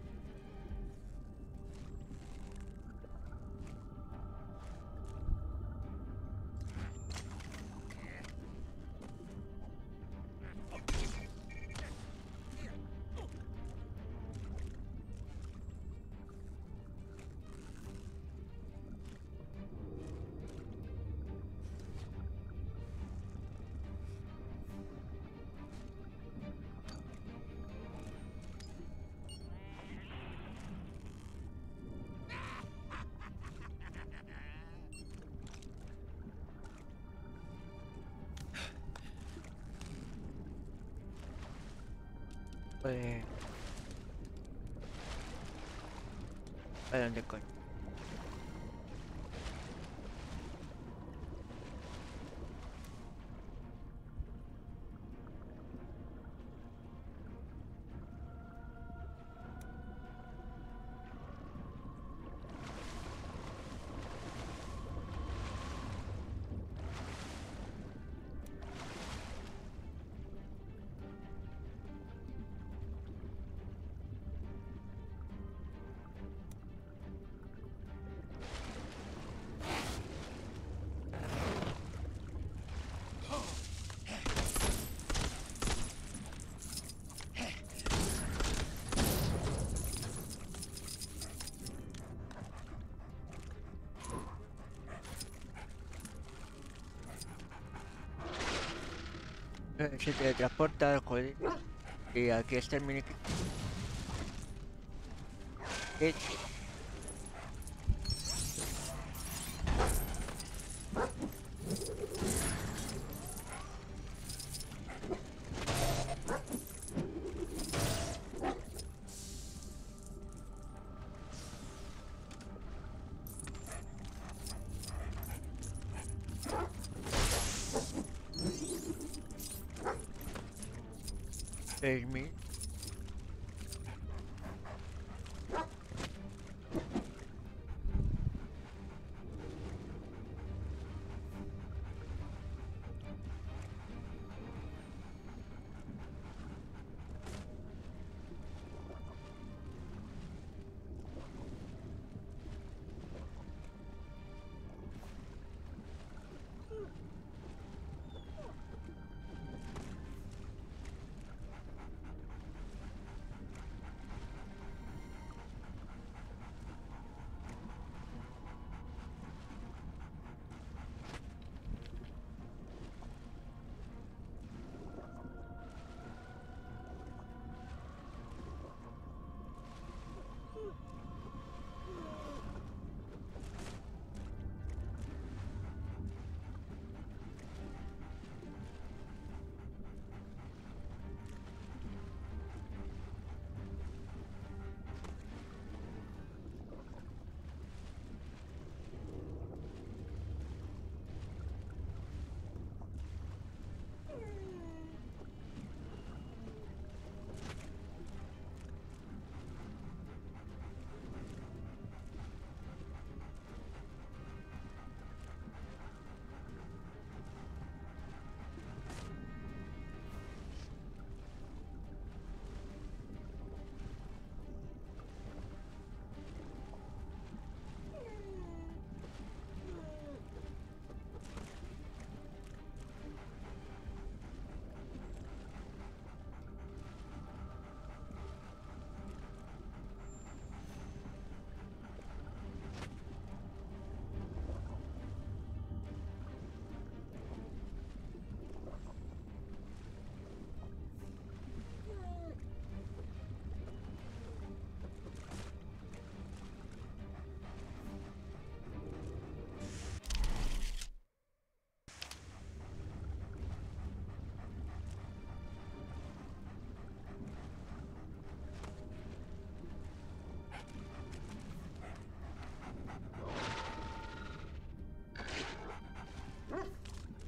S2: Pues... ¿a dónde coño? Se teletransporta, joder. Y aquí está el mini... ¿Qué? seis mil.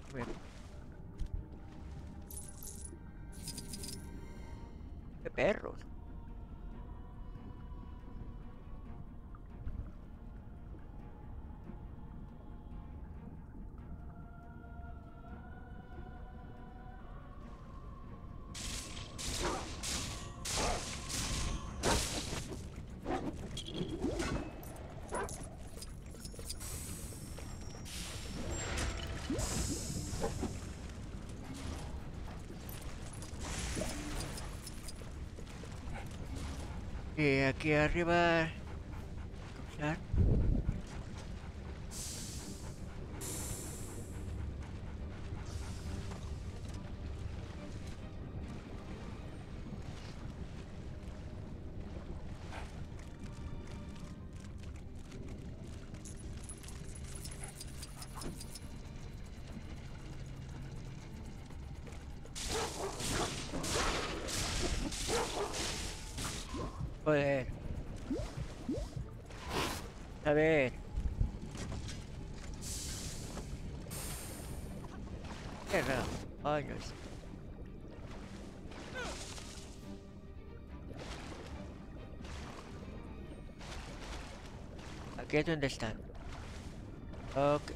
S2: Bien. ¡Qué perros! Y aquí arriba... cruzar. Joder. A ver. Qué raro. Ay, no sé. Aquí es donde están. Ok.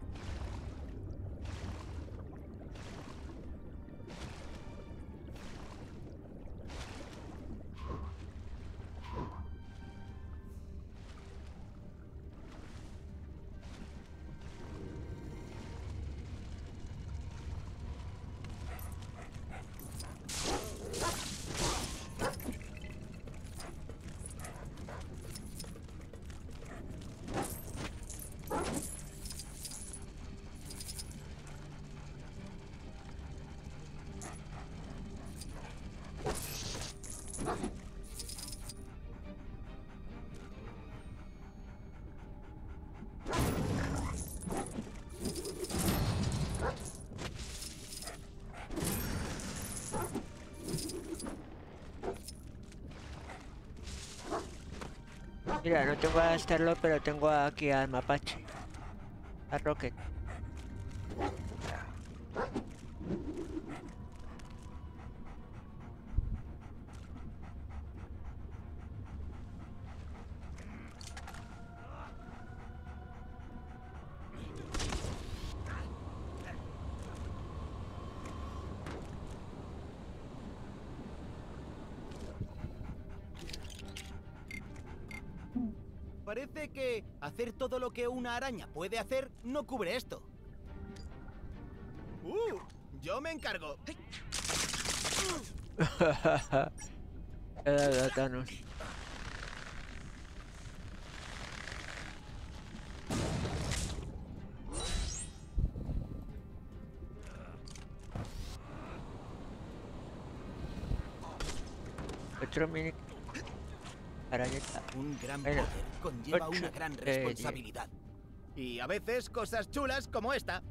S2: Mira, no tengo a Starlord, pero tengo aquí al Mapache. A Rocket.
S14: Parece que hacer todo lo que una araña puede hacer no cubre esto. ¡Uh! Yo me encargo.
S2: He dado a Thanos. Otro mini arañeta.
S14: Un gran
S2: Bueno,
S14: poder conlleva
S2: ocho,
S14: una gran
S2: eh,
S14: responsabilidad. Y a veces cosas chulas como esta.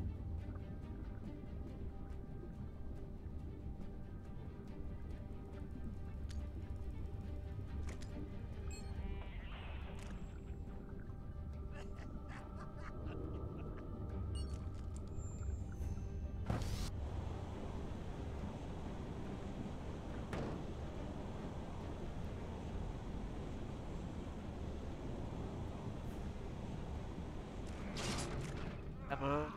S2: Vamos.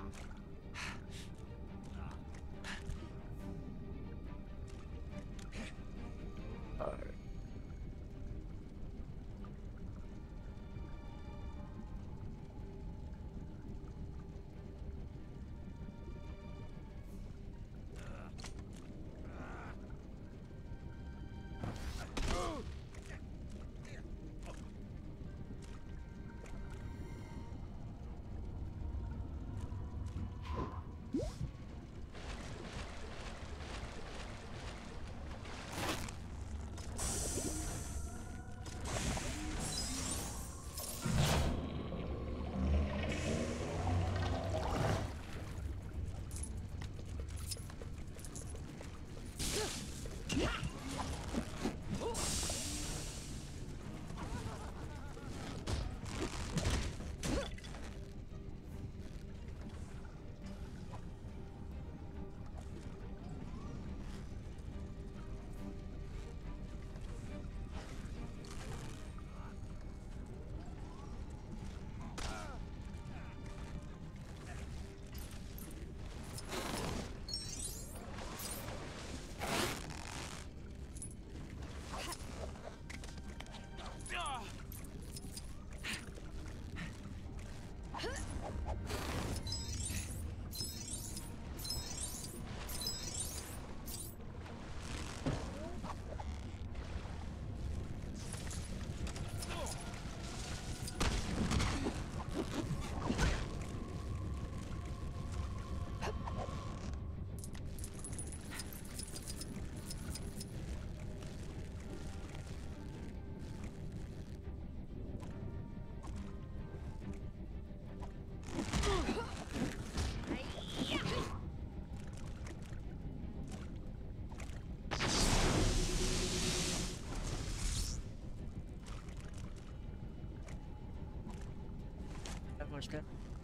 S2: está.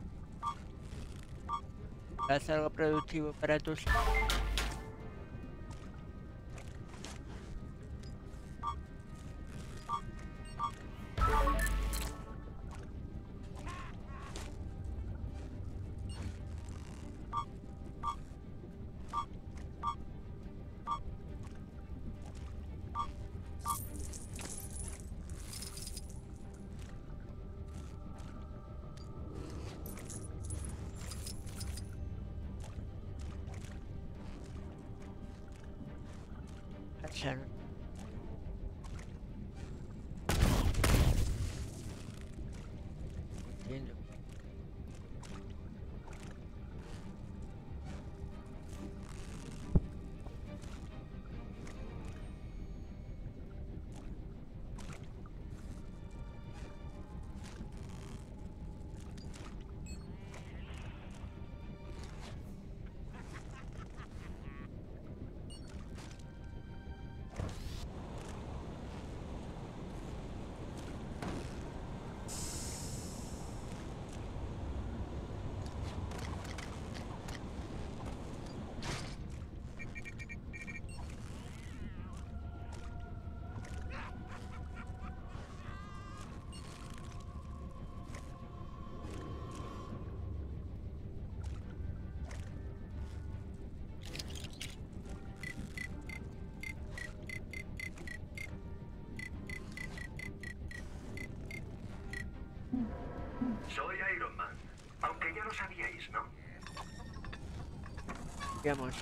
S2: Haz algo productivo para tus... Sharon. Entiendo.
S5: Soy Iron Man, aunque ya lo sabíais, ¿no?
S2: Veamos.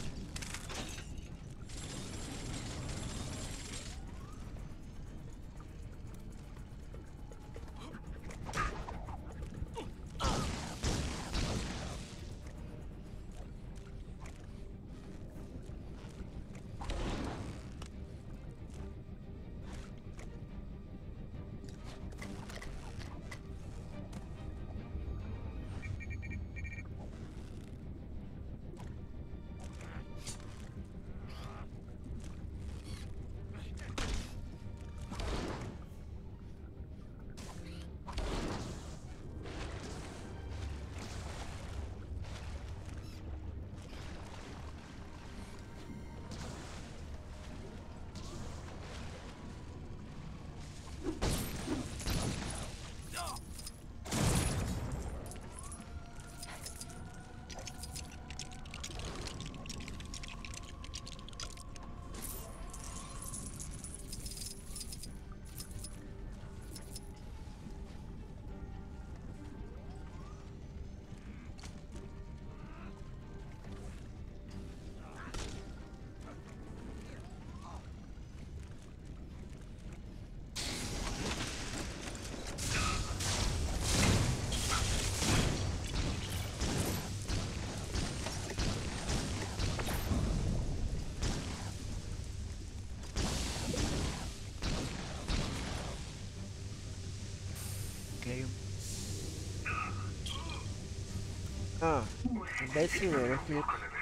S2: Ah, imbécil, eres que...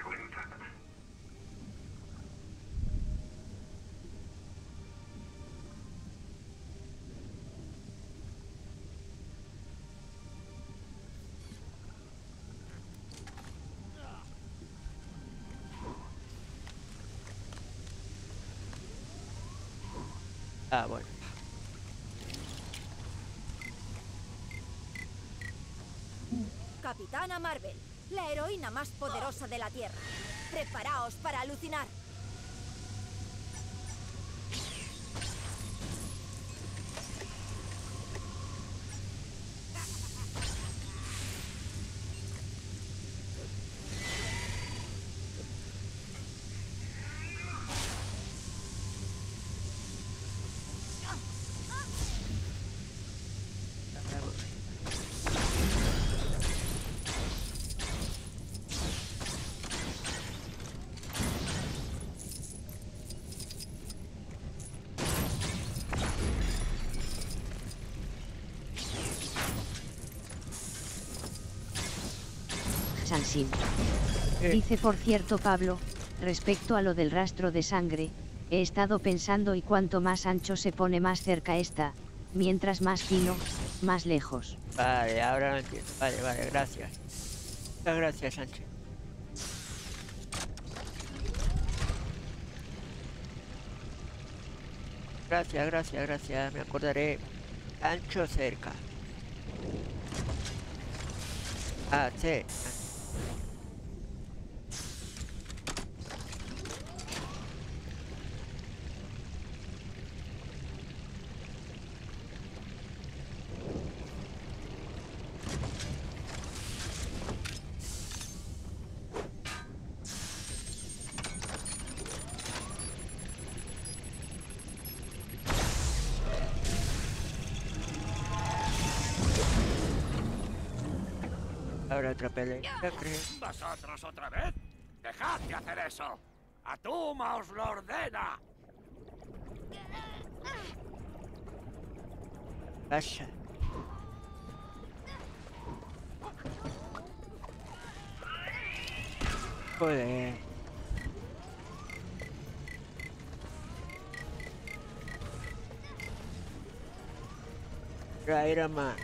S2: Ah, bueno.
S12: Capitana Marvel, la heroína más poderosa de la Tierra. Preparaos para alucinar.
S6: Sansim. Dice por cierto Pablo, respecto a lo del rastro de sangre, he estado pensando y cuanto más ancho se pone más cerca está, mientras más fino, más lejos.
S2: Vale, ahora lo entiendo. Vale, vale, gracias. Muchas gracias, Sánchez. Gracias, gracias, gracias. Me acordaré. Ancho cerca. Ah, sí. Ahora otra pelea, creo.
S13: ¿Vosotros otra vez? ¡Dejad de hacer eso! ¡Atuma os lo ordena!
S2: Pasa. Joder. Iron Man.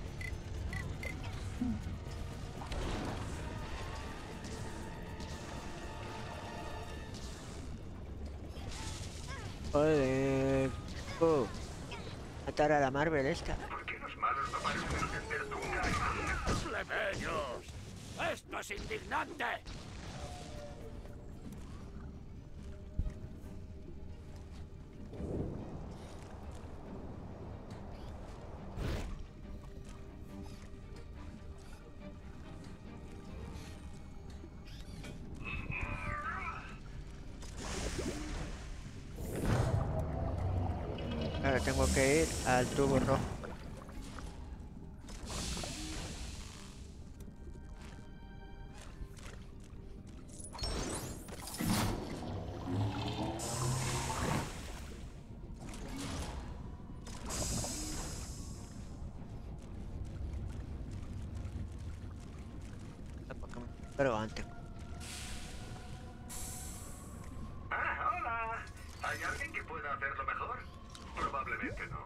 S2: Joder. Oh. Matar a la Marvel esta.
S5: ¿Por qué los malos no parecen entender nunca?
S13: ¡Plebeyos! ¡Esto es indignante!
S2: Ahora tengo que ir al tubo rojo. Pero antes.
S5: Ah, hola. ¿Hay alguien que pueda hacerlo mejor? Probablemente no.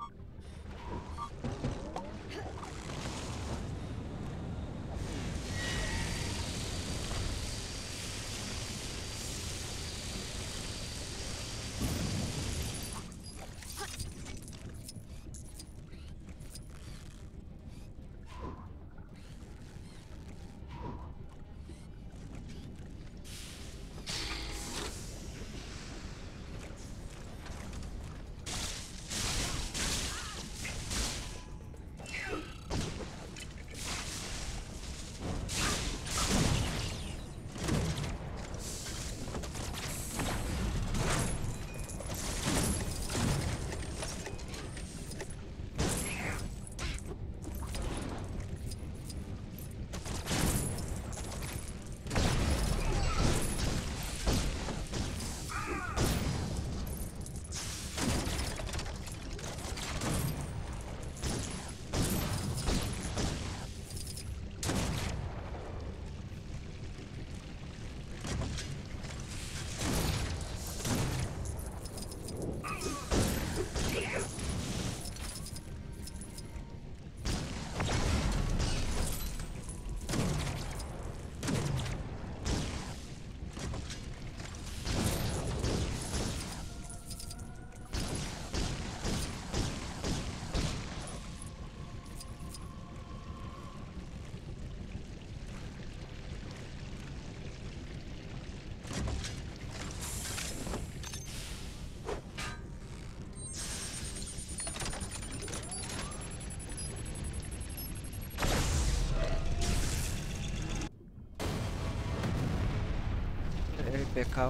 S2: Pecado.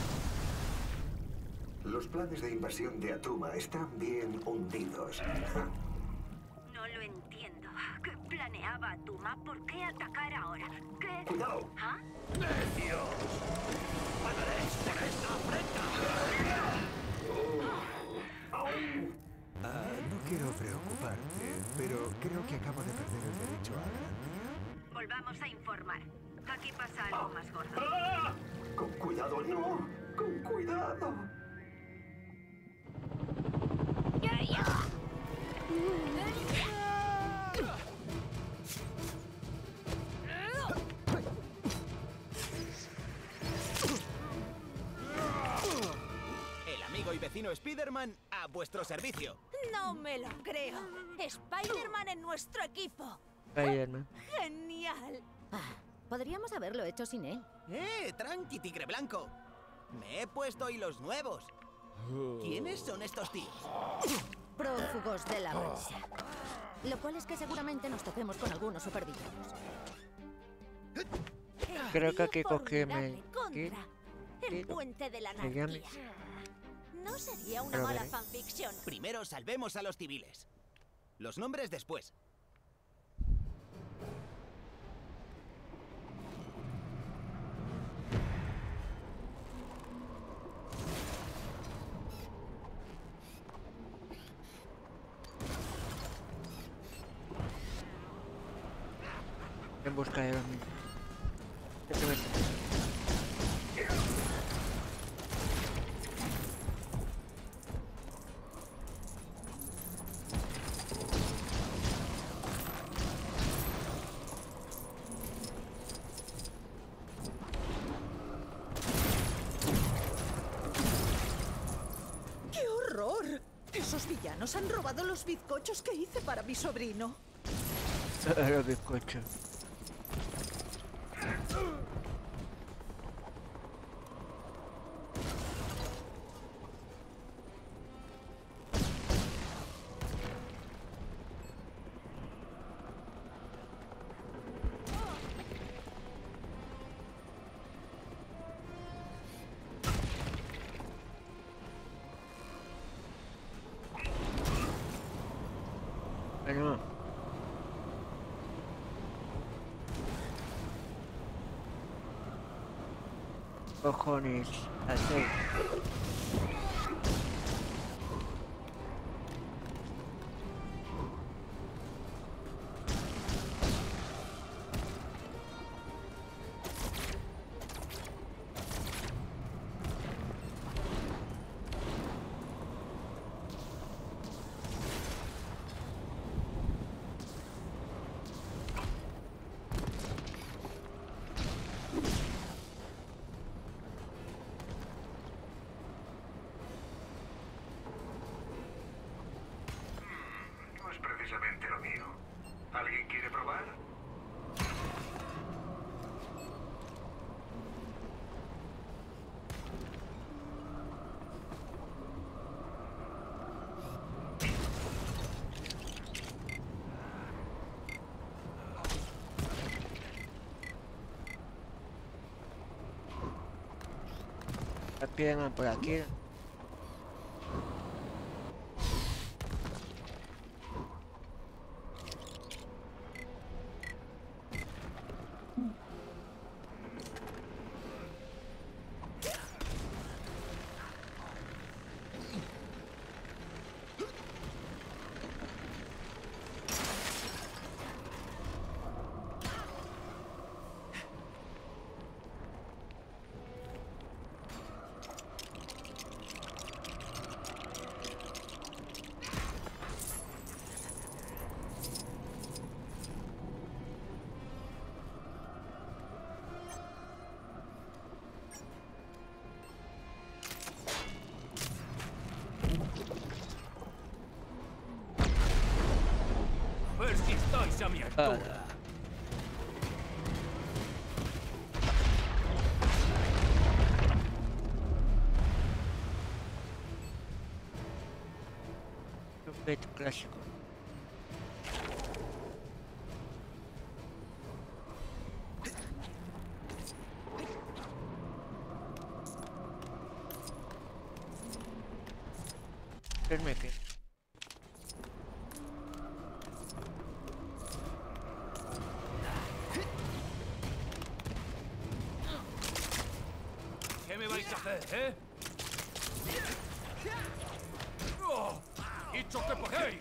S11: Los planes de invasión de Atuma están bien hundidos.
S10: No lo entiendo. ¿Qué planeaba Atuma? ¿Por qué atacar ahora? ¿Qué?
S11: ¡Cuidado!
S10: ¿Ah?
S13: ¡Necios! ¡Pagaréis por esta afrenta!
S15: Ah, no quiero preocuparte, pero creo que acabo de perder el derecho a garantía.
S10: Volvamos a informar. Aquí pasa algo más gordo.
S11: ¡Ah! ¡Con cuidado, no! ¡Con cuidado!
S10: ¡Ya, ya!
S14: vecino Spider-Man a vuestro servicio.
S12: No me lo creo. Spider-Man en nuestro equipo.
S2: Spider-Man.
S12: ¡Genial!
S16: Ah, podríamos haberlo hecho sin él.
S14: ¡Eh, tranqui, tigre blanco! Me he puesto hilos nuevos. ¿Quiénes son estos tíos?
S16: Prófugos de la mancha. Lo cual es que seguramente nos topemos con algunos supervillanos.
S2: Creo que aquí cogíme...
S12: El puente de la
S2: Se llama-
S12: anarquía. No sería una
S2: Pero
S12: mala
S2: veré.
S12: fanfiction.
S14: Primero salvemos a los civiles. Los nombres después.
S2: En busca de los mismos. Este me-
S17: ¡Qué horror! Esos villanos han robado los bizcochos que hice para mi sobrino.
S2: Los bizcochos. Bueno. Cojones, así.
S5: No es precisamente lo mío. ¿Alguien quiere probar?
S2: La pierna por aquí.
S13: Ver si estáis a mi altura.
S2: Un peto clásico. Verme que...
S13: ¿Qué me vais a hacer, eh? ¡Oh! ¡Dicho que podéis!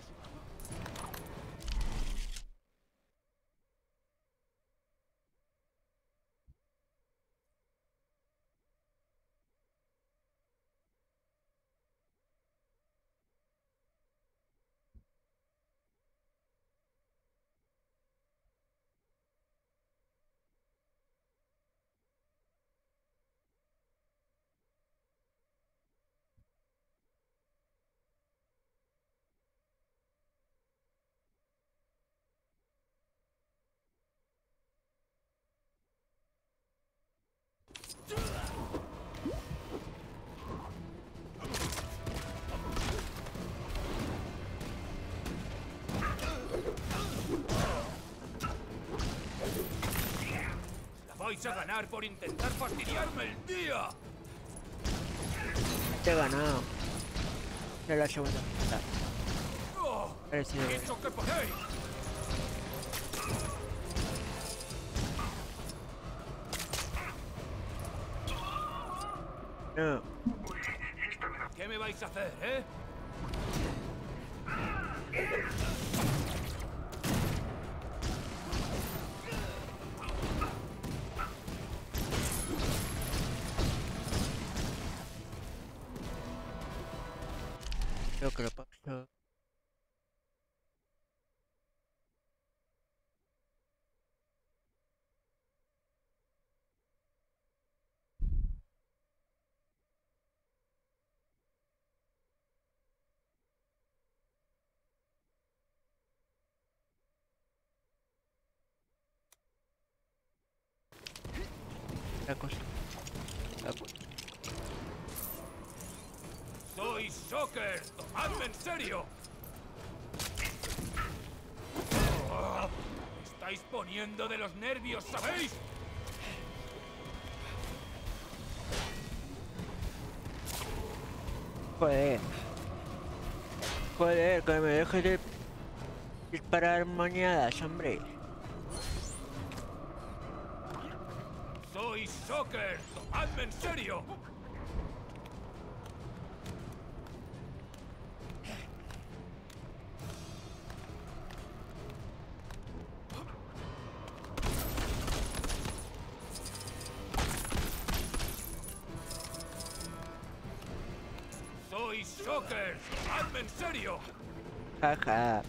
S13: vais a ganar por intentar fastidiarme el día.
S2: Te he ganado. Es la segunda.
S13: ¡Oh! ¡Dicho que podéis!
S2: No.
S13: ¿Qué me vais a hacer, eh?
S2: Yo creo que pasó. La cosa. La cosa.
S13: ¡Soy Shocker! ¡Tomadme en serio! Oh, ¡me estáis poniendo de los nervios, ¿sabéis?
S2: Joder. Joder, que me dejes de disparar moñadas, hombre.
S13: ¡Soy Shocker! ¡Tomadme en serio! ¡Soy Shocker! ¡Tomadme en serio!
S2: Jaja.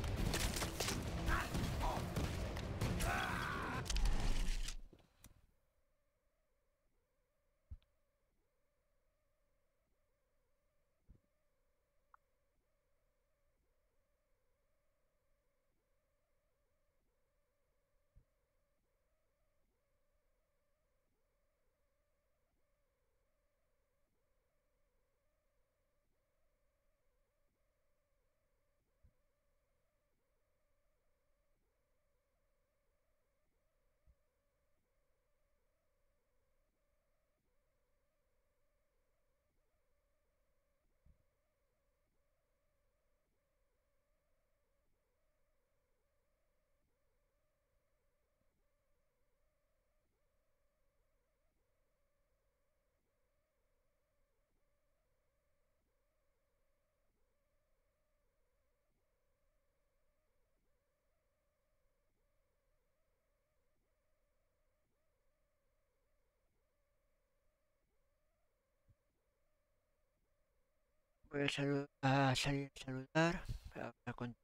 S2: Voy a, salu a salir a saludar. A, a con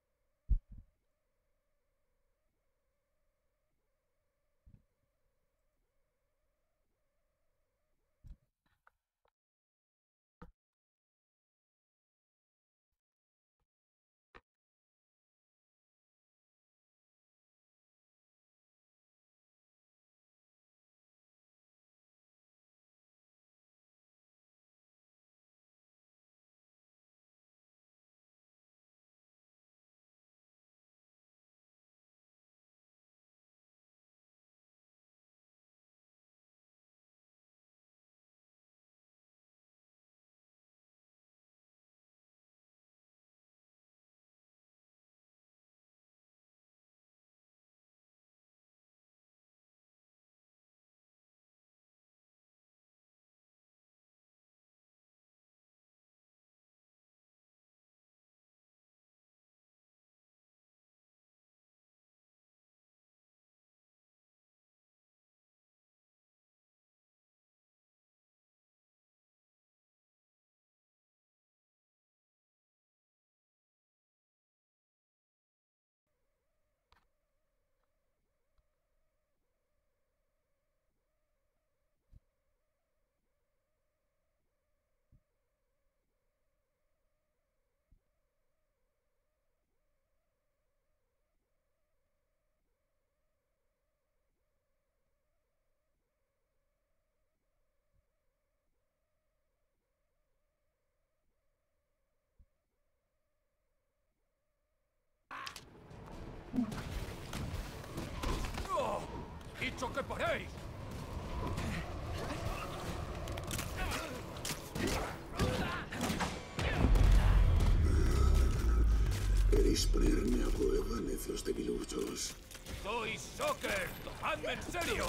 S13: ¡Oh! ¡Dicho que paréis!
S18: ¿Queréis ponerme a prueba, necios debiluchos?
S13: ¡Soy Shocker! ¡Tomadme en serio!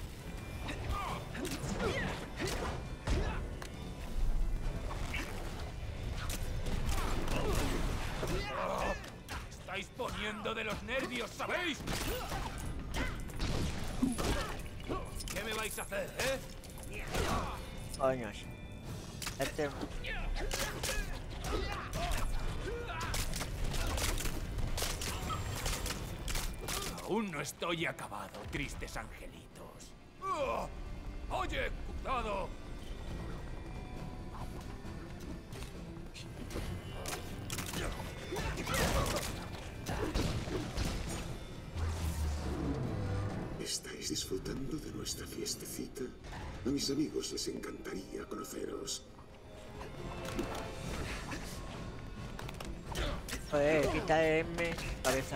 S13: Oh, ¡estáis poniendo de los nervios, ¿sabéis? ¿Qué me vais a hacer, eh?
S2: Coños. Este...
S13: Aún no estoy acabado, tristes angelitos. ¡Oh! ¡Oye, cuidado!
S18: ¿Estáis disfrutando de nuestra fiestecita? A mis amigos les encantaría conoceros.
S2: Joder, quita M, cabeza.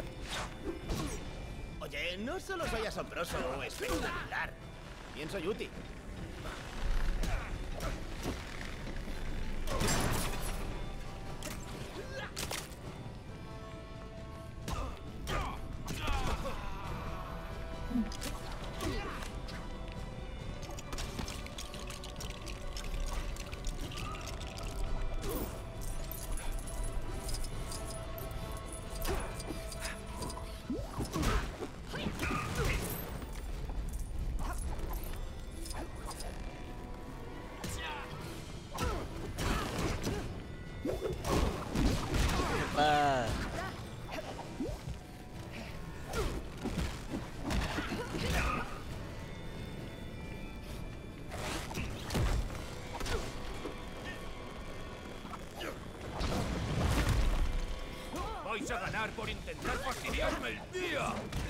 S14: Oye, no solo soy asombroso o espectacular. También soy útil.
S2: Ah.
S13: ¡Vais a ganar por intentar fastidiarme el día!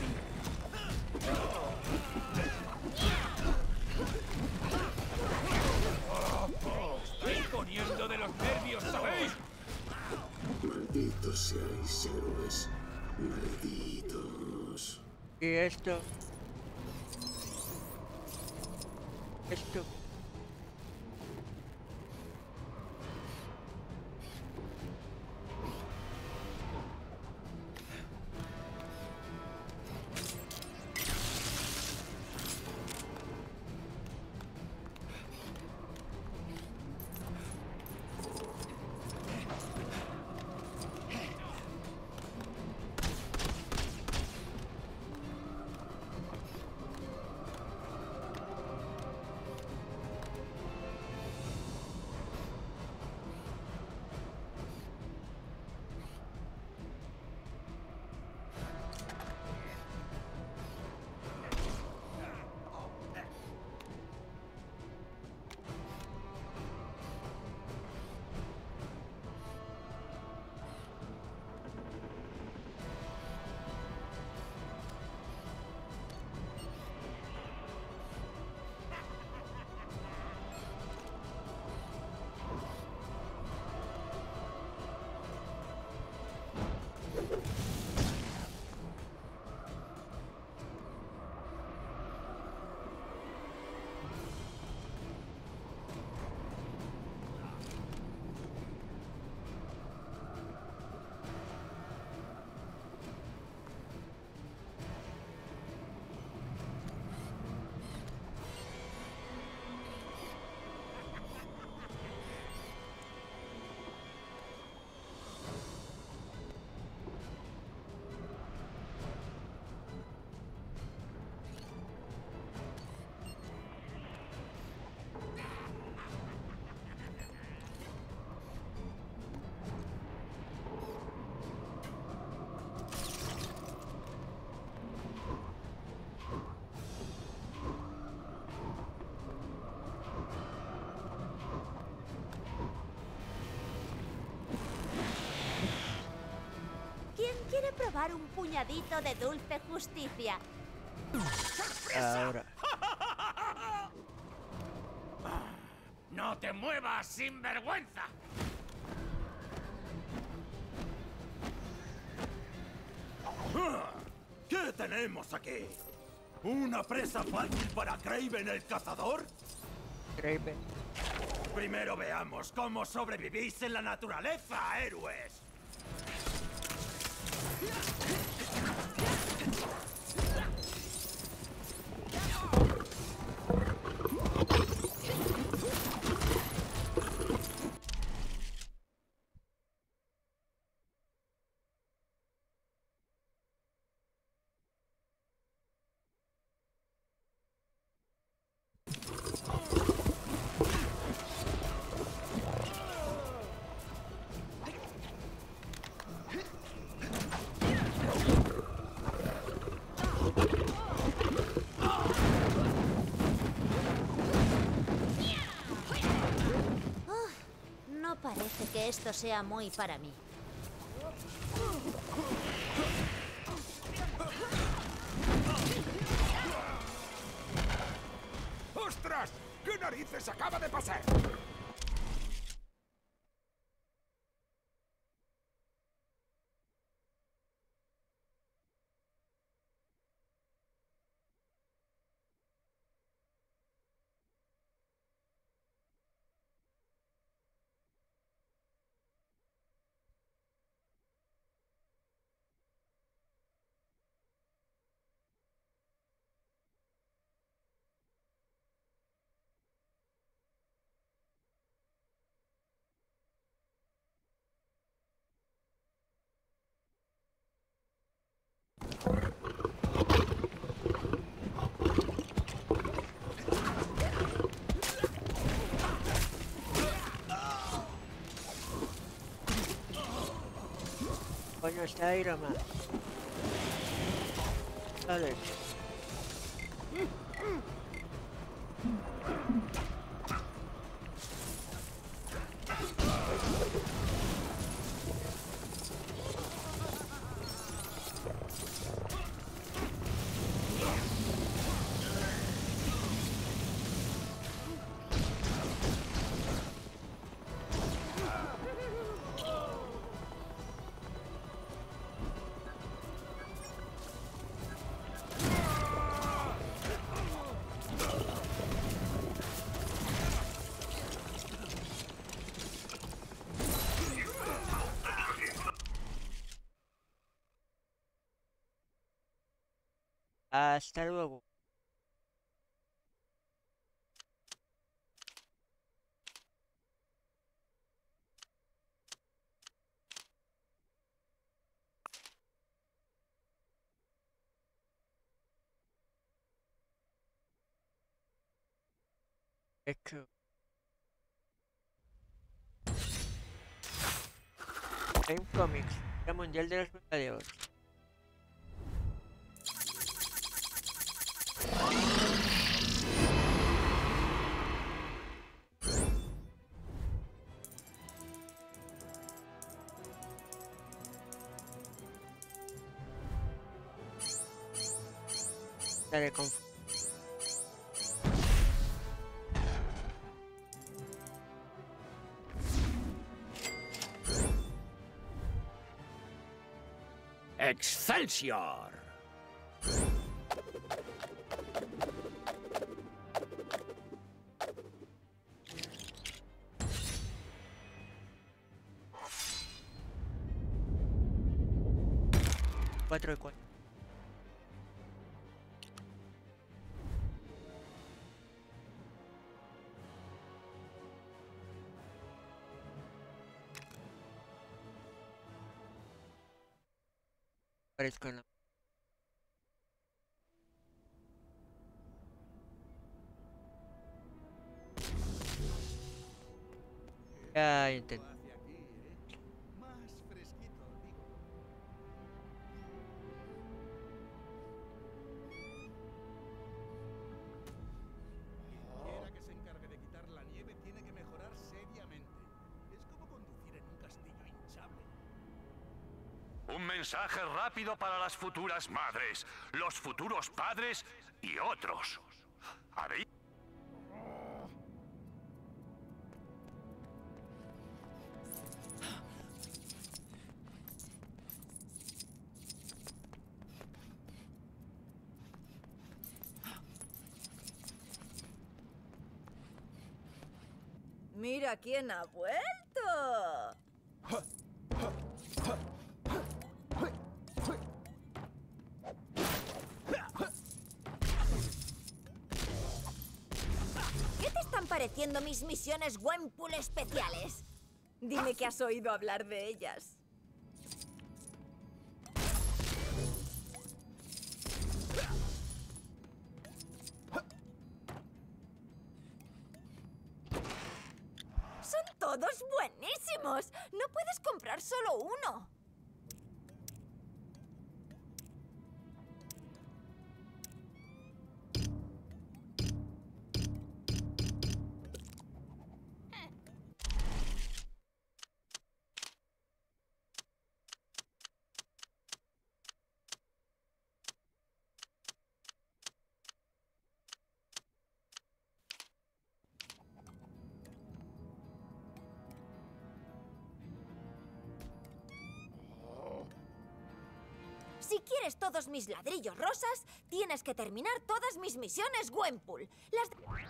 S13: ¡Estáis poniendo de los nervios, ¿sabéis?
S18: Malditos seáis héroes. Malditos.
S2: ¿Y esto? Esto.
S12: ¿Quiere probar un puñadito de dulce justicia?
S2: Ahora.
S13: ¡No te muevas, sinvergüenza!
S3: ¿Qué tenemos aquí?
S13: ¿Una presa fácil para Kraven el cazador?
S2: Kraven.
S13: Primero veamos cómo sobrevivís en la naturaleza, héroes.
S16: No parece que esto sea muy para mí.
S13: ¡Ostras! ¿Qué narices acaba de pasar?
S2: Coño, está Iron Man. Vale. Hasta luego. Hecho. Game Comics, la mundial de los Vengadores. Dale con
S13: ¡Excelsior!
S2: cuatro y cuatro. Parezco en la... Ya intenté.
S8: Quiera que se encargue de quitar la nieve tiene que mejorar seriamente. Es como conducir en un castillo hinchable.
S13: Un mensaje rápido para las futuras madres, los futuros padres y otros. ¿Habéis?
S12: ¡Mira quién ha vuelto! ¿Qué te están pareciendo mis misiones Gwenpool especiales? Dime que has oído hablar de ellas. ¡Son todos buenísimos! No puedes comprar solo uno. Si quieres todos mis ladrillos rosas, tienes que terminar todas mis misiones Gwenpool. Las...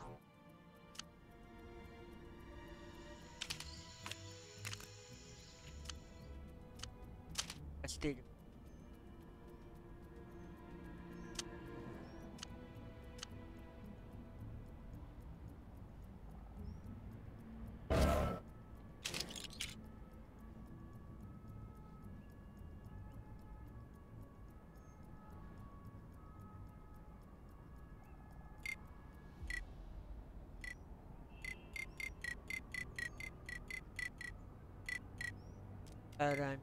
S2: Castillo. Aran.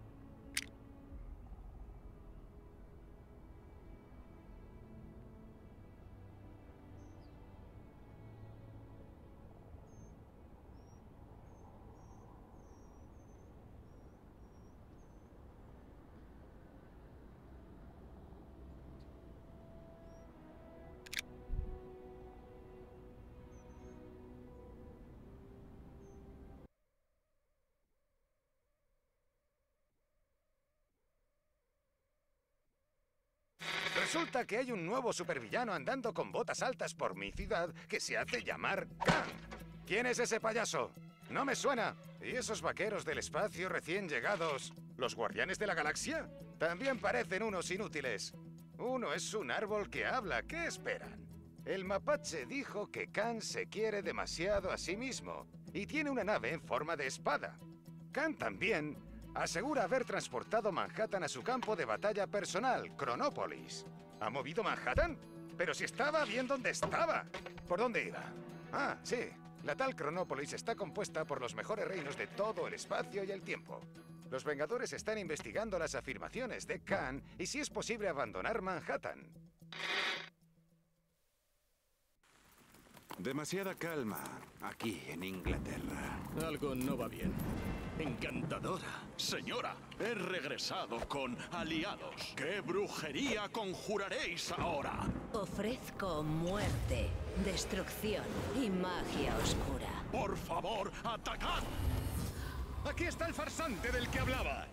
S1: Resulta que hay un nuevo supervillano andando con botas altas por mi ciudad que se hace llamar Khan. ¿Quién es ese payaso? No me suena. ¿Y esos vaqueros del espacio recién llegados? ¿Los guardianes de la galaxia? También parecen unos inútiles. Uno es un árbol que habla. ¿Qué esperan? El mapache dijo que Khan se quiere demasiado a sí mismo y tiene una nave en forma de espada. Khan también asegura haber transportado Manhattan a su campo de batalla personal, Chronopolis. ¿Ha movido Manhattan? Pero si estaba bien donde estaba. ¿Por dónde iba? Ah, sí. La tal Chronopolis está compuesta por los mejores reinos de todo el espacio y el tiempo. Los Vengadores están investigando las afirmaciones de Khan y si es posible abandonar Manhattan.
S4: Demasiada calma aquí en Inglaterra.
S8: Algo no va bien.
S19: Encantadora. Señora, he regresado con aliados. ¿Qué brujería conjuraréis ahora?
S20: Ofrezco muerte, destrucción y magia oscura.
S19: Por favor, atacad.
S3: Aquí está el farsante del que hablaba.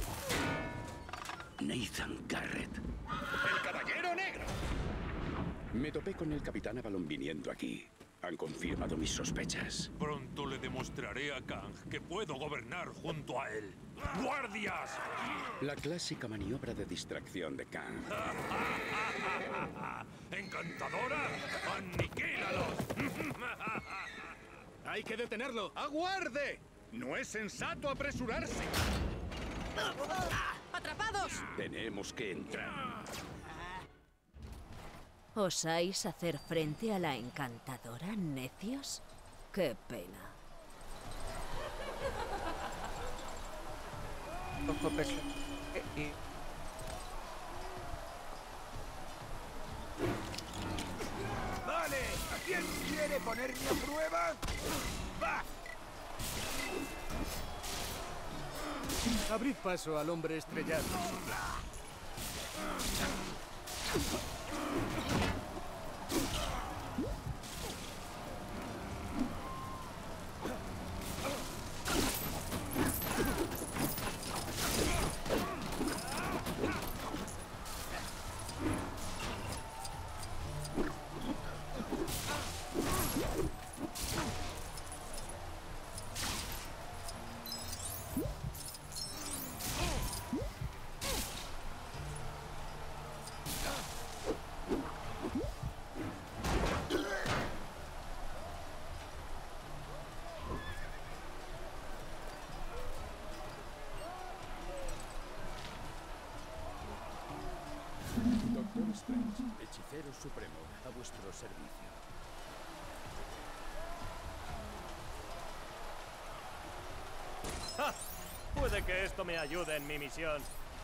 S21: Nathan Garrett.
S3: ¡El Caballero Negro!
S21: Me topé con el Capitán Avalon viniendo aquí. Han confirmado mis sospechas.
S22: Pronto le demostraré a Kang que puedo gobernar junto a él. ¡Guardias!
S21: La clásica maniobra de distracción de Kang.
S22: ¡Encantadora! ¡Aniquílalos!
S3: ¡Hay que detenerlo! ¡Aguarde! No es sensato apresurarse.
S16: ¡Atrapados!
S21: Tenemos que entrar.
S20: ¿Osáis hacer frente a la encantadora, necios? ¡Qué pena!
S2: Poco peso. Y...
S7: Vale, ¿a quién quiere ponerme a prueba? ¡Va!
S8: Abrid paso al hombre estrellado. supremo, a vuestro servicio.
S6: ¡Ja! Puede que esto me ayude en mi misión.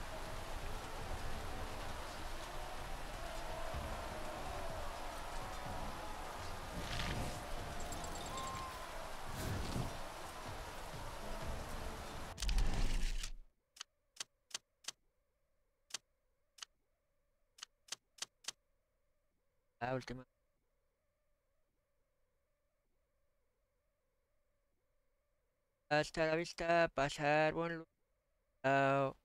S2: La última. Hasta la vista, pasar buen lugar. Chao.